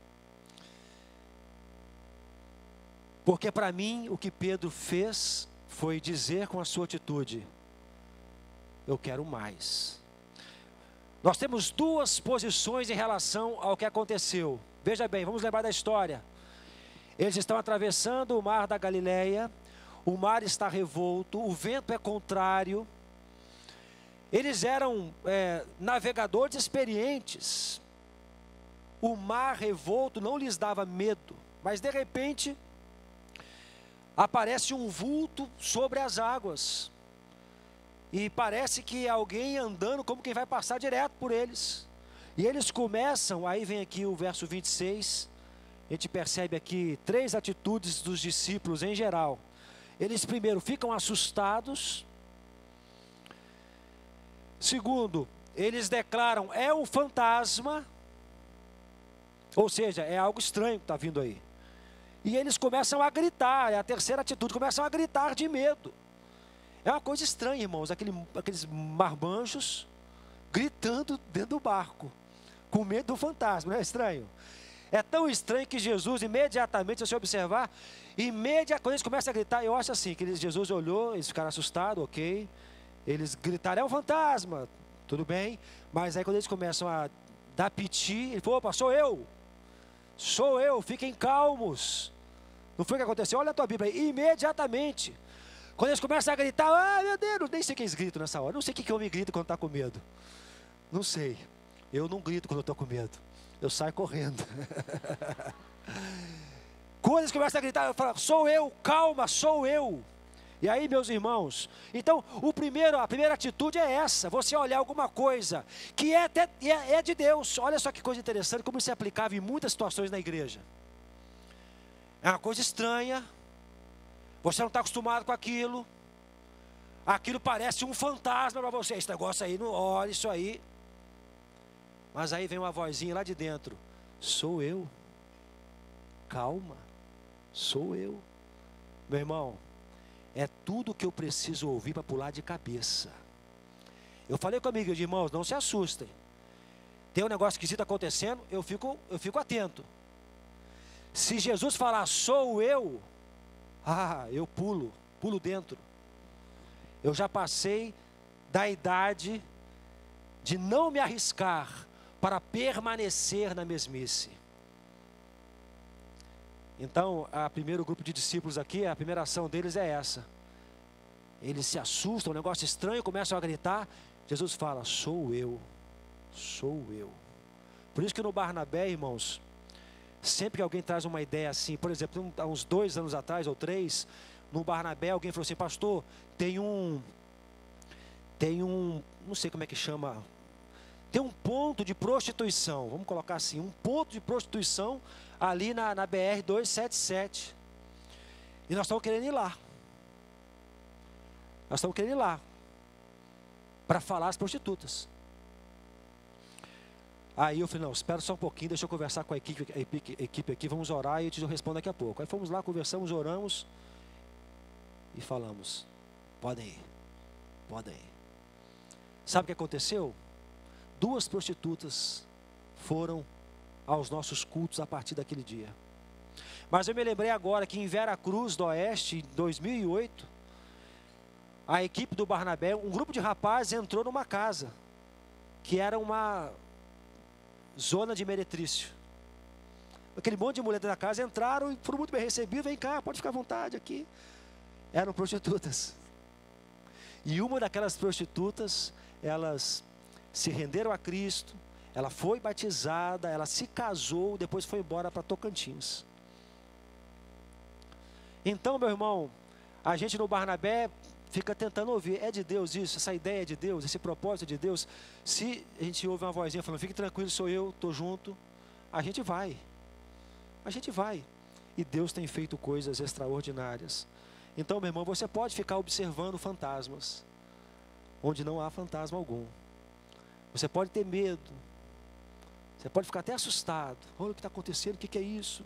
Porque para mim o que Pedro fez foi dizer com a sua atitude, eu quero mais. Nós temos duas posições em relação ao que aconteceu. Veja bem, vamos lembrar da história. Eles estão atravessando o mar da Galileia, o mar está revolto, o vento é contrário. Eles eram navegadores experientes. O mar revolto não lhes dava medo, mas de repente aparece um vulto sobre as águas. E parece que é alguém andando como quem vai passar direto por eles. E eles começam, aí vem aqui o verso 26, a gente percebe aqui 3 atitudes dos discípulos em geral. Eles primeiro ficam assustados. Segundo, eles declaram, é um fantasma. Ou seja, é algo estranho que está vindo aí. E eles começam a gritar, é a terceira atitude, começam a gritar de medo. É uma coisa estranha, irmãos, aqueles marmanjos gritando dentro do barco, com medo do fantasma, não é estranho? É tão estranho que Jesus, imediatamente, se você observar, quando eles começam a gritar, eu acho assim, que Jesus olhou, eles ficaram assustados, ok, eles gritaram, é um fantasma, tudo bem, mas aí quando eles começam a dar piti, ele falou, opa, sou eu, fiquem calmos. Não foi o que aconteceu? Olha a tua Bíblia aí, imediatamente. Quando eles começam a gritar, ah, meu Deus, nem sei que eles gritam nessa hora. Não sei o que homem grita quando está com medo. Não sei. Eu não grito quando eu estou com medo. Eu saio correndo. Quando eles começam a gritar, eu falo, sou eu, calma, sou eu. E aí, meus irmãos, então a primeira atitude é essa, você olhar alguma coisa que é de Deus. Olha só que coisa interessante, como isso é aplicável em muitas situações na igreja. É uma coisa estranha, você não está acostumado com aquilo parece um fantasma para você, esse negócio aí, não olha isso aí. Mas aí vem uma vozinha lá de dentro, sou eu, calma, sou eu. Meu irmão, é tudo que eu preciso ouvir para pular de cabeça. Eu falei comigo, irmãos, não se assustem. Tem um negócio esquisito acontecendo, eu fico atento. Se Jesus falar, sou eu, eu pulo dentro. Eu já passei da idade de não me arriscar para permanecer na mesmice. Então, o primeiro grupo de discípulos aqui, a primeira ação deles é essa. Eles se assustam, um negócio estranho, começam a gritar. Jesus fala, sou eu. Por isso que no Barnabé, irmãos, sempre que alguém traz uma ideia assim, por exemplo, há uns 2 anos atrás ou 3, no Barnabé alguém falou assim, pastor, tem um, não sei como é que chama, tem um ponto de prostituição, vamos colocar assim, um ponto de prostituição ali na BR 277. E nós estamos querendo ir lá. Nós estamos querendo ir lá para falar às prostitutas. Aí eu falei, não, espera só um pouquinho, deixa eu conversar com a equipe aqui, vamos orar e eu te respondo daqui a pouco. Aí fomos lá, conversamos, oramos e falamos, podem ir, podem ir. Sabe o que aconteceu? 2 prostitutas foram aos nossos cultos a partir daquele dia. Mas eu me lembrei agora que em Veracruz do Oeste, em 2008, a equipe do Barnabé, um grupo de rapazes entrou numa casa, que era uma zona de meretrício. Aquele monte de mulher da casa entraram e foram muito bem recebidos. Vem cá, pode ficar à vontade aqui. Eram prostitutas. E uma daquelas prostitutas, elas se renderam a Cristo, ela foi batizada, ela se casou, depois foi embora para Tocantins. Então, meu irmão, a gente no Barnabé fica tentando ouvir, é de Deus isso, essa ideia é de Deus, esse propósito é de Deus. Se a gente ouve uma vozinha falando, fique tranquilo, sou eu, estou junto, a gente vai. A gente vai. E Deus tem feito coisas extraordinárias. Então, meu irmão, você pode ficar observando fantasmas, onde não há fantasma algum. Você pode ter medo. Você pode ficar até assustado. Olha o que está acontecendo, o que é isso?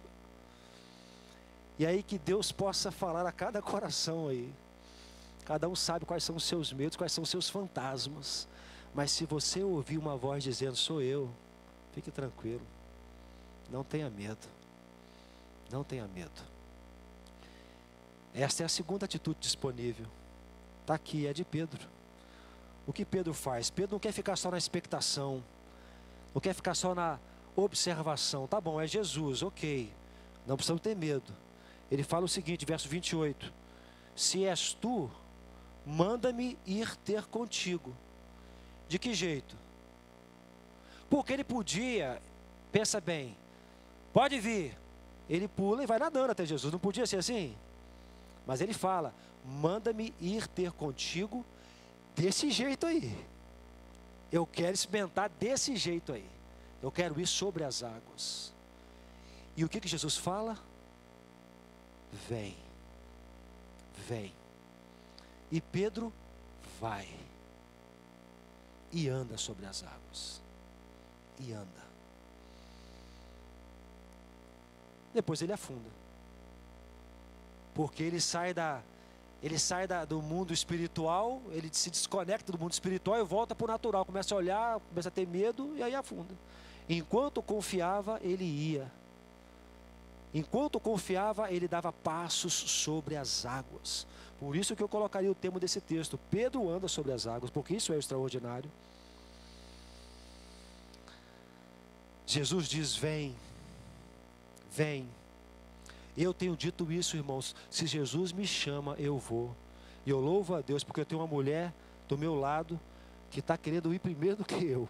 E aí que Deus possa falar a cada coração aí. Cada um sabe quais são os seus medos, quais são os seus fantasmas. Mas se você ouvir uma voz dizendo, sou eu, fique tranquilo. Não tenha medo. Não tenha medo. Esta é a segunda atitude disponível. Está aqui, é de Pedro. O que Pedro faz? Pedro não quer ficar só na expectação. Não quer ficar só na observação. Tá bom, é Jesus, ok. Não precisamos ter medo. Ele fala o seguinte, verso 28. Se és tu, manda-me ir ter contigo. De que jeito? Porque ele podia, pensa bem, pode vir. Ele pula e vai nadando até Jesus. Não podia ser assim? Mas ele fala, manda-me ir ter contigo desse jeito aí. Eu quero experimentar desse jeito aí. Eu quero ir sobre as águas. E o que Jesus fala? Vem. Vem. E Pedro vai. E anda sobre as águas. E anda. Depois ele afunda. Porque ele sai do mundo espiritual, ele se desconecta do mundo espiritual e volta para o natural. Começa a olhar, começa a ter medo e aí afunda. Enquanto confiava, ele ia. Enquanto confiava, ele dava passos sobre as águas. Por isso que eu colocaria o tema desse texto. Pedro anda sobre as águas, porque isso é extraordinário. Jesus diz, vem. Vem. Eu tenho dito isso, irmãos. Se Jesus me chama, eu vou. E eu louvo a Deus, porque eu tenho uma mulher do meu lado que está querendo ir primeiro do que eu.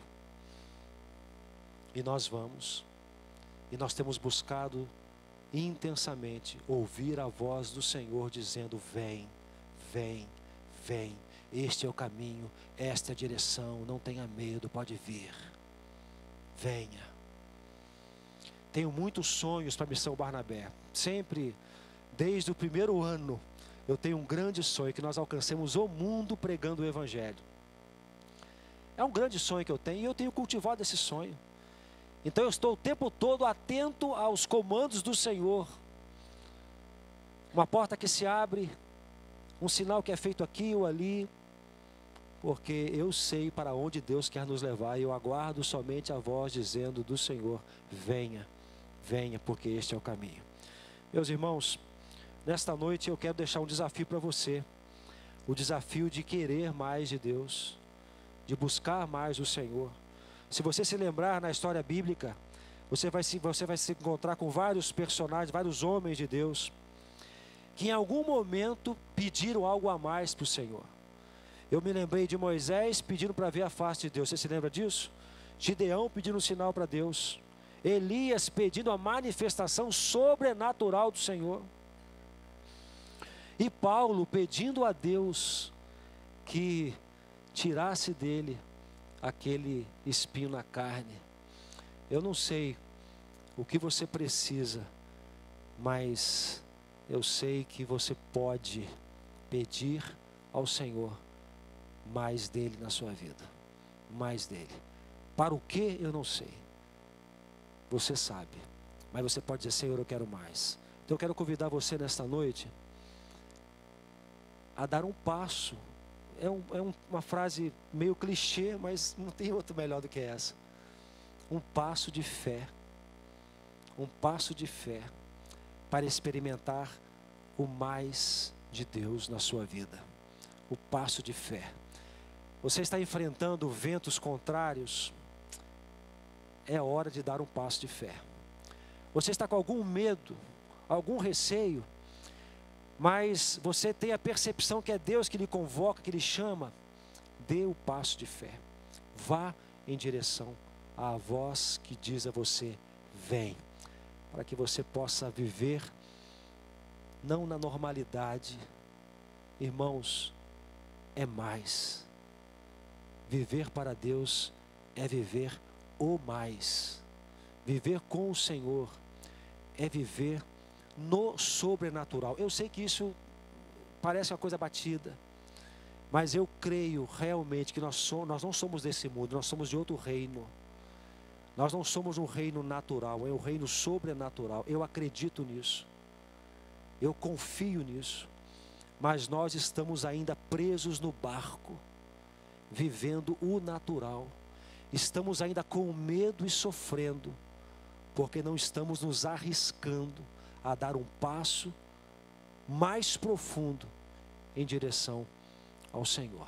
E nós vamos. E nós temos buscado intensamente ouvir a voz do Senhor dizendo, vem, vem, vem. Este é o caminho, esta é a direção, não tenha medo, pode vir. Venha. Tenho muitos sonhos para a Missão Barnabé. Sempre, desde o primeiro ano, eu tenho um grande sonho, que nós alcancemos o mundo pregando o Evangelho. É um grande sonho que eu tenho, e eu tenho cultivado esse sonho. Então eu estou o tempo todo atento aos comandos do Senhor. Uma porta que se abre, um sinal que é feito aqui ou ali, porque eu sei para onde Deus quer nos levar, e eu aguardo somente a voz dizendo do Senhor, venha, venha, porque este é o caminho. Meus irmãos, nesta noite eu quero deixar um desafio para você, o desafio de querer mais de Deus, de buscar mais o Senhor. Se você se lembrar na história bíblica, você vai se encontrar com vários personagens, vários homens de Deus, que em algum momento pediram algo a mais para o Senhor. Eu me lembrei de Moisés pedindo para ver a face de Deus. Você se lembra disso? Gideão pedindo um sinal para Deus. Elias pedindo a manifestação sobrenatural do Senhor. E Paulo pedindo a Deus que tirasse dele aquele espinho na carne. Eu não sei o que você precisa, mas eu sei que você pode pedir ao Senhor mais dele na sua vida, mais dele. Para o que eu não sei, você sabe, mas você pode dizer: Senhor, eu quero mais. Então eu quero convidar você nesta noite a dar um passo. Uma frase meio clichê, mas não tem outro melhor do que essa. Um passo de fé. Um passo de fé para experimentar o mais de Deus na sua vida. O passo de fé. Você está enfrentando ventos contrários, é hora de dar um passo de fé. Você está com algum medo, algum receio, mas você tem a percepção que é Deus que lhe convoca, que lhe chama, dê o passo de fé. Vá em direção à voz que diz a você: vem. Para que você possa viver, não na normalidade. Irmãos, é mais. Viver para Deus é viver o mais. Viver com o Senhor é viver no sobrenatural. Eu sei que isso parece uma coisa batida, mas eu creio realmente que nós não somos desse mundo, nós somos de outro reino. Nós não somos um reino natural, é um reino sobrenatural. Eu acredito nisso, eu confio nisso, mas nós estamos ainda presos no barco, vivendo o natural. Estamos ainda com medo e sofrendo, porque não estamos nos arriscando a dar um passo mais profundo em direção ao Senhor.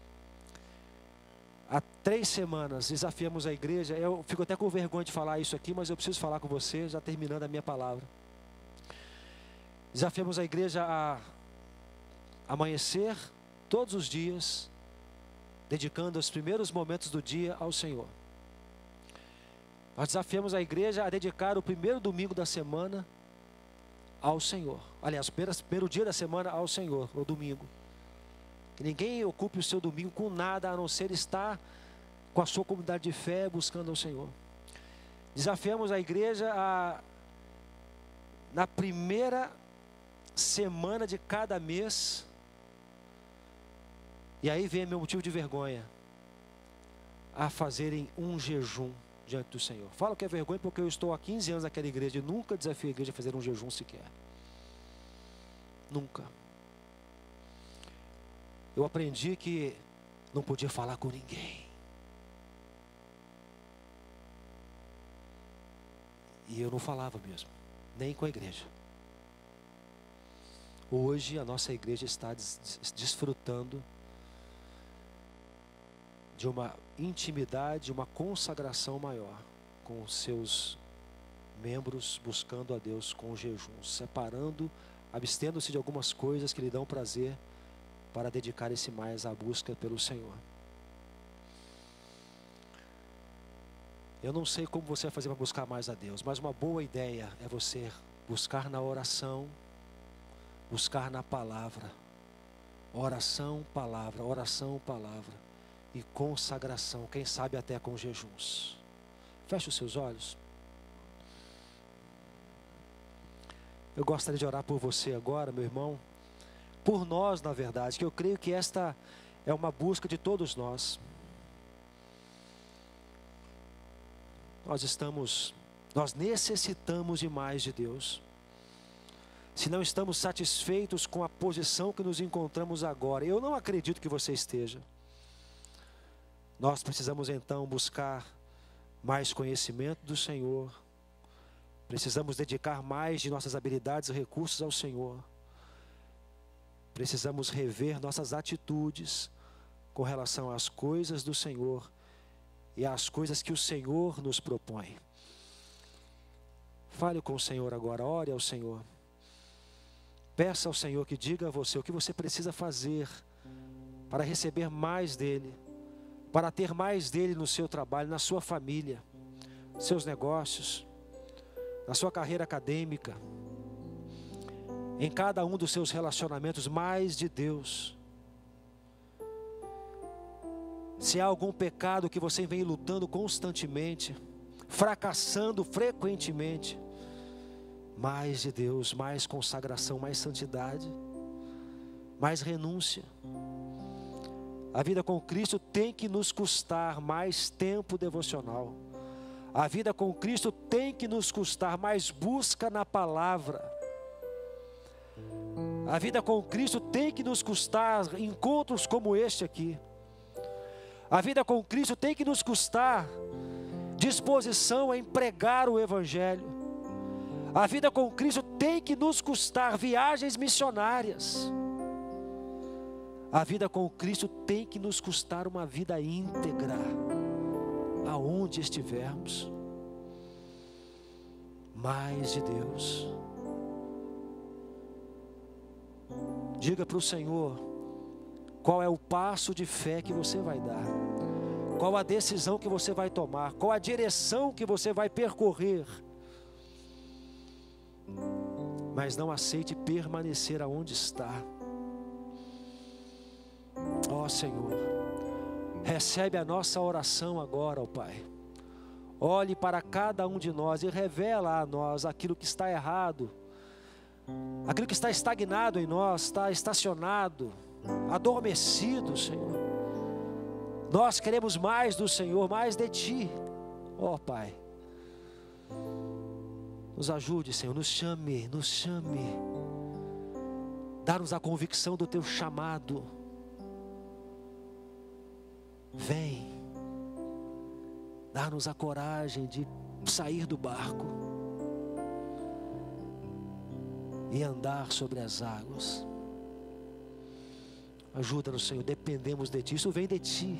Há 3 semanas desafiamos a igreja. Eu fico até com vergonha de falar isso aqui, mas eu preciso falar com você, já terminando a minha palavra. Desafiamos a igreja a amanhecer todos os dias, dedicando os primeiros momentos do dia ao Senhor. Nós desafiamos a igreja a dedicar o primeiro domingo da semana ao Senhor. Aliás, o primeiro dia da semana ao Senhor, o domingo. Que ninguém ocupe o seu domingo com nada, a não ser estar com a sua comunidade de fé, buscando ao Senhor. Desafiamos a igreja a, na primeira semana de cada mês, e aí vem meu motivo de vergonha, a fazerem um jejum diante do Senhor. Falo que é vergonha porque eu estou há 15 anos naquela igreja e nunca desafiei a igreja a fazer um jejum sequer. Nunca. Eu aprendi que não podia falar com ninguém. E eu não falava mesmo, nem com a igreja. Hoje a nossa igreja está desfrutando de uma intimidade, uma consagração maior com seus membros, buscando a Deus com jejum, separando, abstendo-se de algumas coisas que lhe dão prazer, para dedicar esse mais à busca pelo Senhor. Eu não sei como você vai fazer para buscar mais a Deus, mas uma boa ideia é você buscar na oração, buscar na palavra. Oração, palavra, e consagração, quem sabe até com jejuns. Feche os seus olhos. Eu gostaria de orar por você agora, meu irmão. Por nós, na verdade, que eu creio que esta é uma busca de todos nós. Nós necessitamos de mais de Deus. Se não estamos satisfeitos com a posição que nos encontramos agora, eu não acredito que você esteja. Nós precisamos então buscar mais conhecimento do Senhor. Precisamos dedicar mais de nossas habilidades e recursos ao Senhor. Precisamos rever nossas atitudes com relação às coisas do Senhor e às coisas que o Senhor nos propõe. Fale com o Senhor agora, ore ao Senhor. Peça ao Senhor que diga a você o que você precisa fazer para receber mais dEle, para ter mais dEle no seu trabalho, na sua família, seus negócios, na sua carreira acadêmica, em cada um dos seus relacionamentos, mais de Deus. Se há algum pecado que você vem lutando constantemente, fracassando frequentemente, Mais de Deus, mais consagração, mais santidade, mais renúncia. A vida com Cristo tem que nos custar mais tempo devocional. A vida com Cristo tem que nos custar mais busca na palavra. A vida com Cristo tem que nos custar encontros como este aqui. A vida com Cristo tem que nos custar disposição em pregar o Evangelho. A vida com Cristo tem que nos custar viagens missionárias. A vida com Cristo tem que nos custar uma vida íntegra, aonde estivermos. Mais de Deus. Diga para o Senhor qual é o passo de fé que você vai dar, qual a decisão que você vai tomar, qual a direção que você vai percorrer. Mas não aceite permanecer aonde está. Ó Senhor, recebe a nossa oração agora, ó Pai. Olhe para cada um de nós e revela a nós aquilo que está errado, aquilo que está estagnado em nós, está estacionado, adormecido, Senhor. Nós queremos mais do Senhor, mais de Ti, ó Pai. Nos ajude, Senhor, nos chame, dá-nos a convicção do Teu chamado. Vem, dá-nos a coragem de sair do barco e andar sobre as águas. Ajuda-nos, Senhor, dependemos de Ti, isso vem de Ti,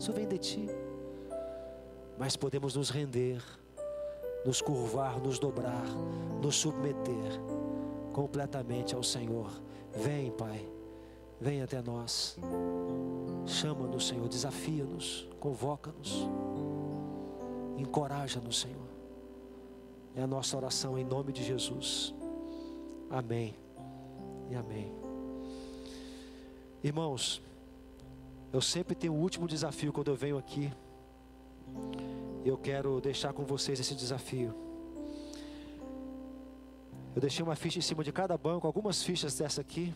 mas podemos nos render, nos curvar, nos dobrar, nos submeter completamente ao Senhor. Vem, Pai, vem até nós, chama-nos, Senhor, desafia-nos, convoca-nos, encoraja-nos, Senhor. É a nossa oração em nome de Jesus. Amém e amém. Irmãos, eu sempre tenho o último desafio quando eu venho aqui. Eu quero deixar com vocês esse desafio. Eu deixei uma ficha em cima de cada banco, algumas fichas dessa aqui.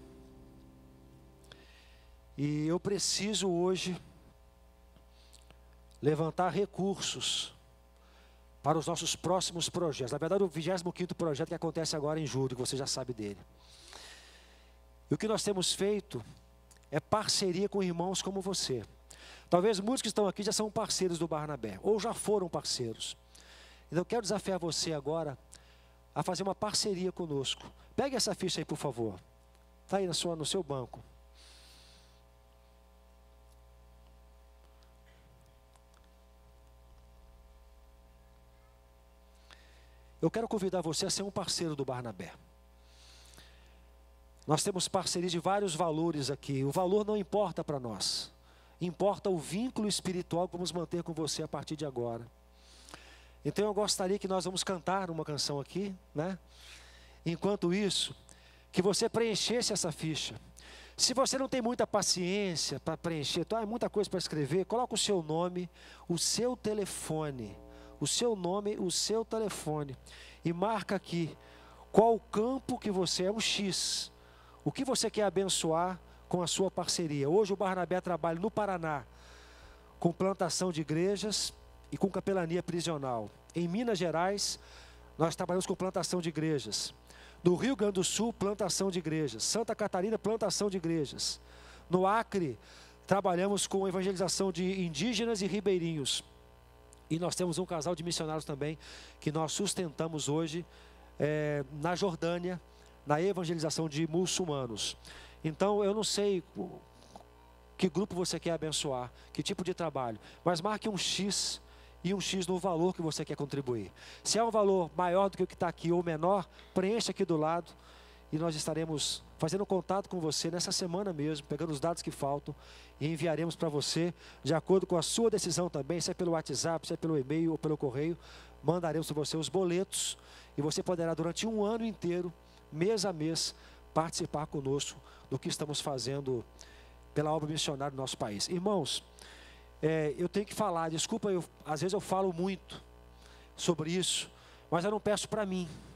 E eu preciso hoje levantar recursos para os nossos próximos projetos. Na verdade, o 25º projeto que acontece agora em julho, que você já sabe dele. E o que nós temos feito é parceria com irmãos como você. Talvez muitos que estão aqui já são parceiros do Barnabé, ou já foram parceiros. Então eu quero desafiar você agora a fazer uma parceria conosco. Pegue essa ficha aí, por favor. Está aí no seu banco. Eu quero convidar você a ser um parceiro do Barnabé. Nós temos parcerias de vários valores aqui. O valor não importa para nós. Importa o vínculo espiritual que vamos manter com você a partir de agora. Então eu gostaria que nós vamos cantar uma canção aqui, né? Enquanto isso, que você preenchesse essa ficha. Se você não tem muita paciência para preencher, é muita coisa para escrever, coloca o seu nome, o seu telefone. O seu nome, o seu telefone. E marca aqui qual o campo que você é, um X. O que você quer abençoar com a sua parceria. Hoje o Barnabé trabalha no Paraná com plantação de igrejas e com capelania prisional. Em Minas Gerais, nós trabalhamos com plantação de igrejas. No Rio Grande do Sul, plantação de igrejas. Santa Catarina, plantação de igrejas. No Acre, trabalhamos com evangelização de indígenas e ribeirinhos. E nós temos um casal de missionários também que nós sustentamos hoje na Jordânia, na evangelização de muçulmanos. Então, eu não sei que grupo você quer abençoar, que tipo de trabalho, mas marque um X e um X no valor que você quer contribuir. Se é um valor maior do que o que está aqui ou menor, preencha aqui do lado e nós estaremos fazendo contato com você nessa semana mesmo, pegando os dados que faltam e enviaremos para você, de acordo com a sua decisão também, se é pelo WhatsApp, se é pelo e-mail ou pelo correio, mandaremos para você os boletos e você poderá durante um ano inteiro, mês a mês, participar conosco do que estamos fazendo pela obra missionária do nosso país. Irmãos, eu tenho que falar, desculpa, às vezes eu falo muito sobre isso, mas eu não peço para mim,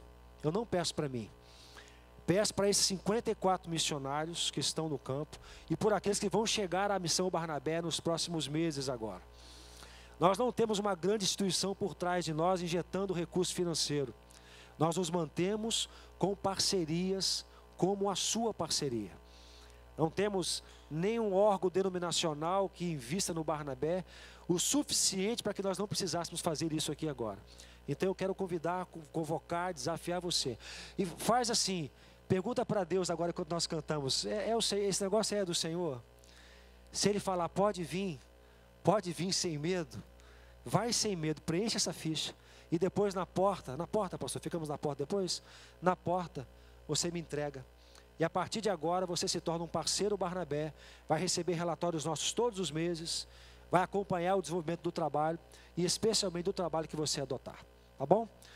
Eu não peço para mim. Peço para esses 54 missionários que estão no campo e por aqueles que vão chegar à Missão Barnabé nos próximos meses agora. Nós não temos uma grande instituição por trás de nós injetando recurso financeiro. Nós nos mantemos com parcerias como a sua parceria. Não temos nenhum órgão denominacional que invista no Barnabé o suficiente para que nós não precisássemos fazer isso aqui agora. Então eu quero convidar, convocar, desafiar você. E faz assim, pergunta para Deus agora quando nós cantamos, esse negócio é do Senhor? Se Ele falar, pode vir sem medo, vai sem medo, preenche essa ficha. E depois na porta, pastor, ficamos na porta depois? Na porta, você me entrega. E a partir de agora você se torna um parceiro Barnabé, vai receber relatórios nossos todos os meses, vai acompanhar o desenvolvimento do trabalho e especialmente do trabalho que você adotar. Tá bom?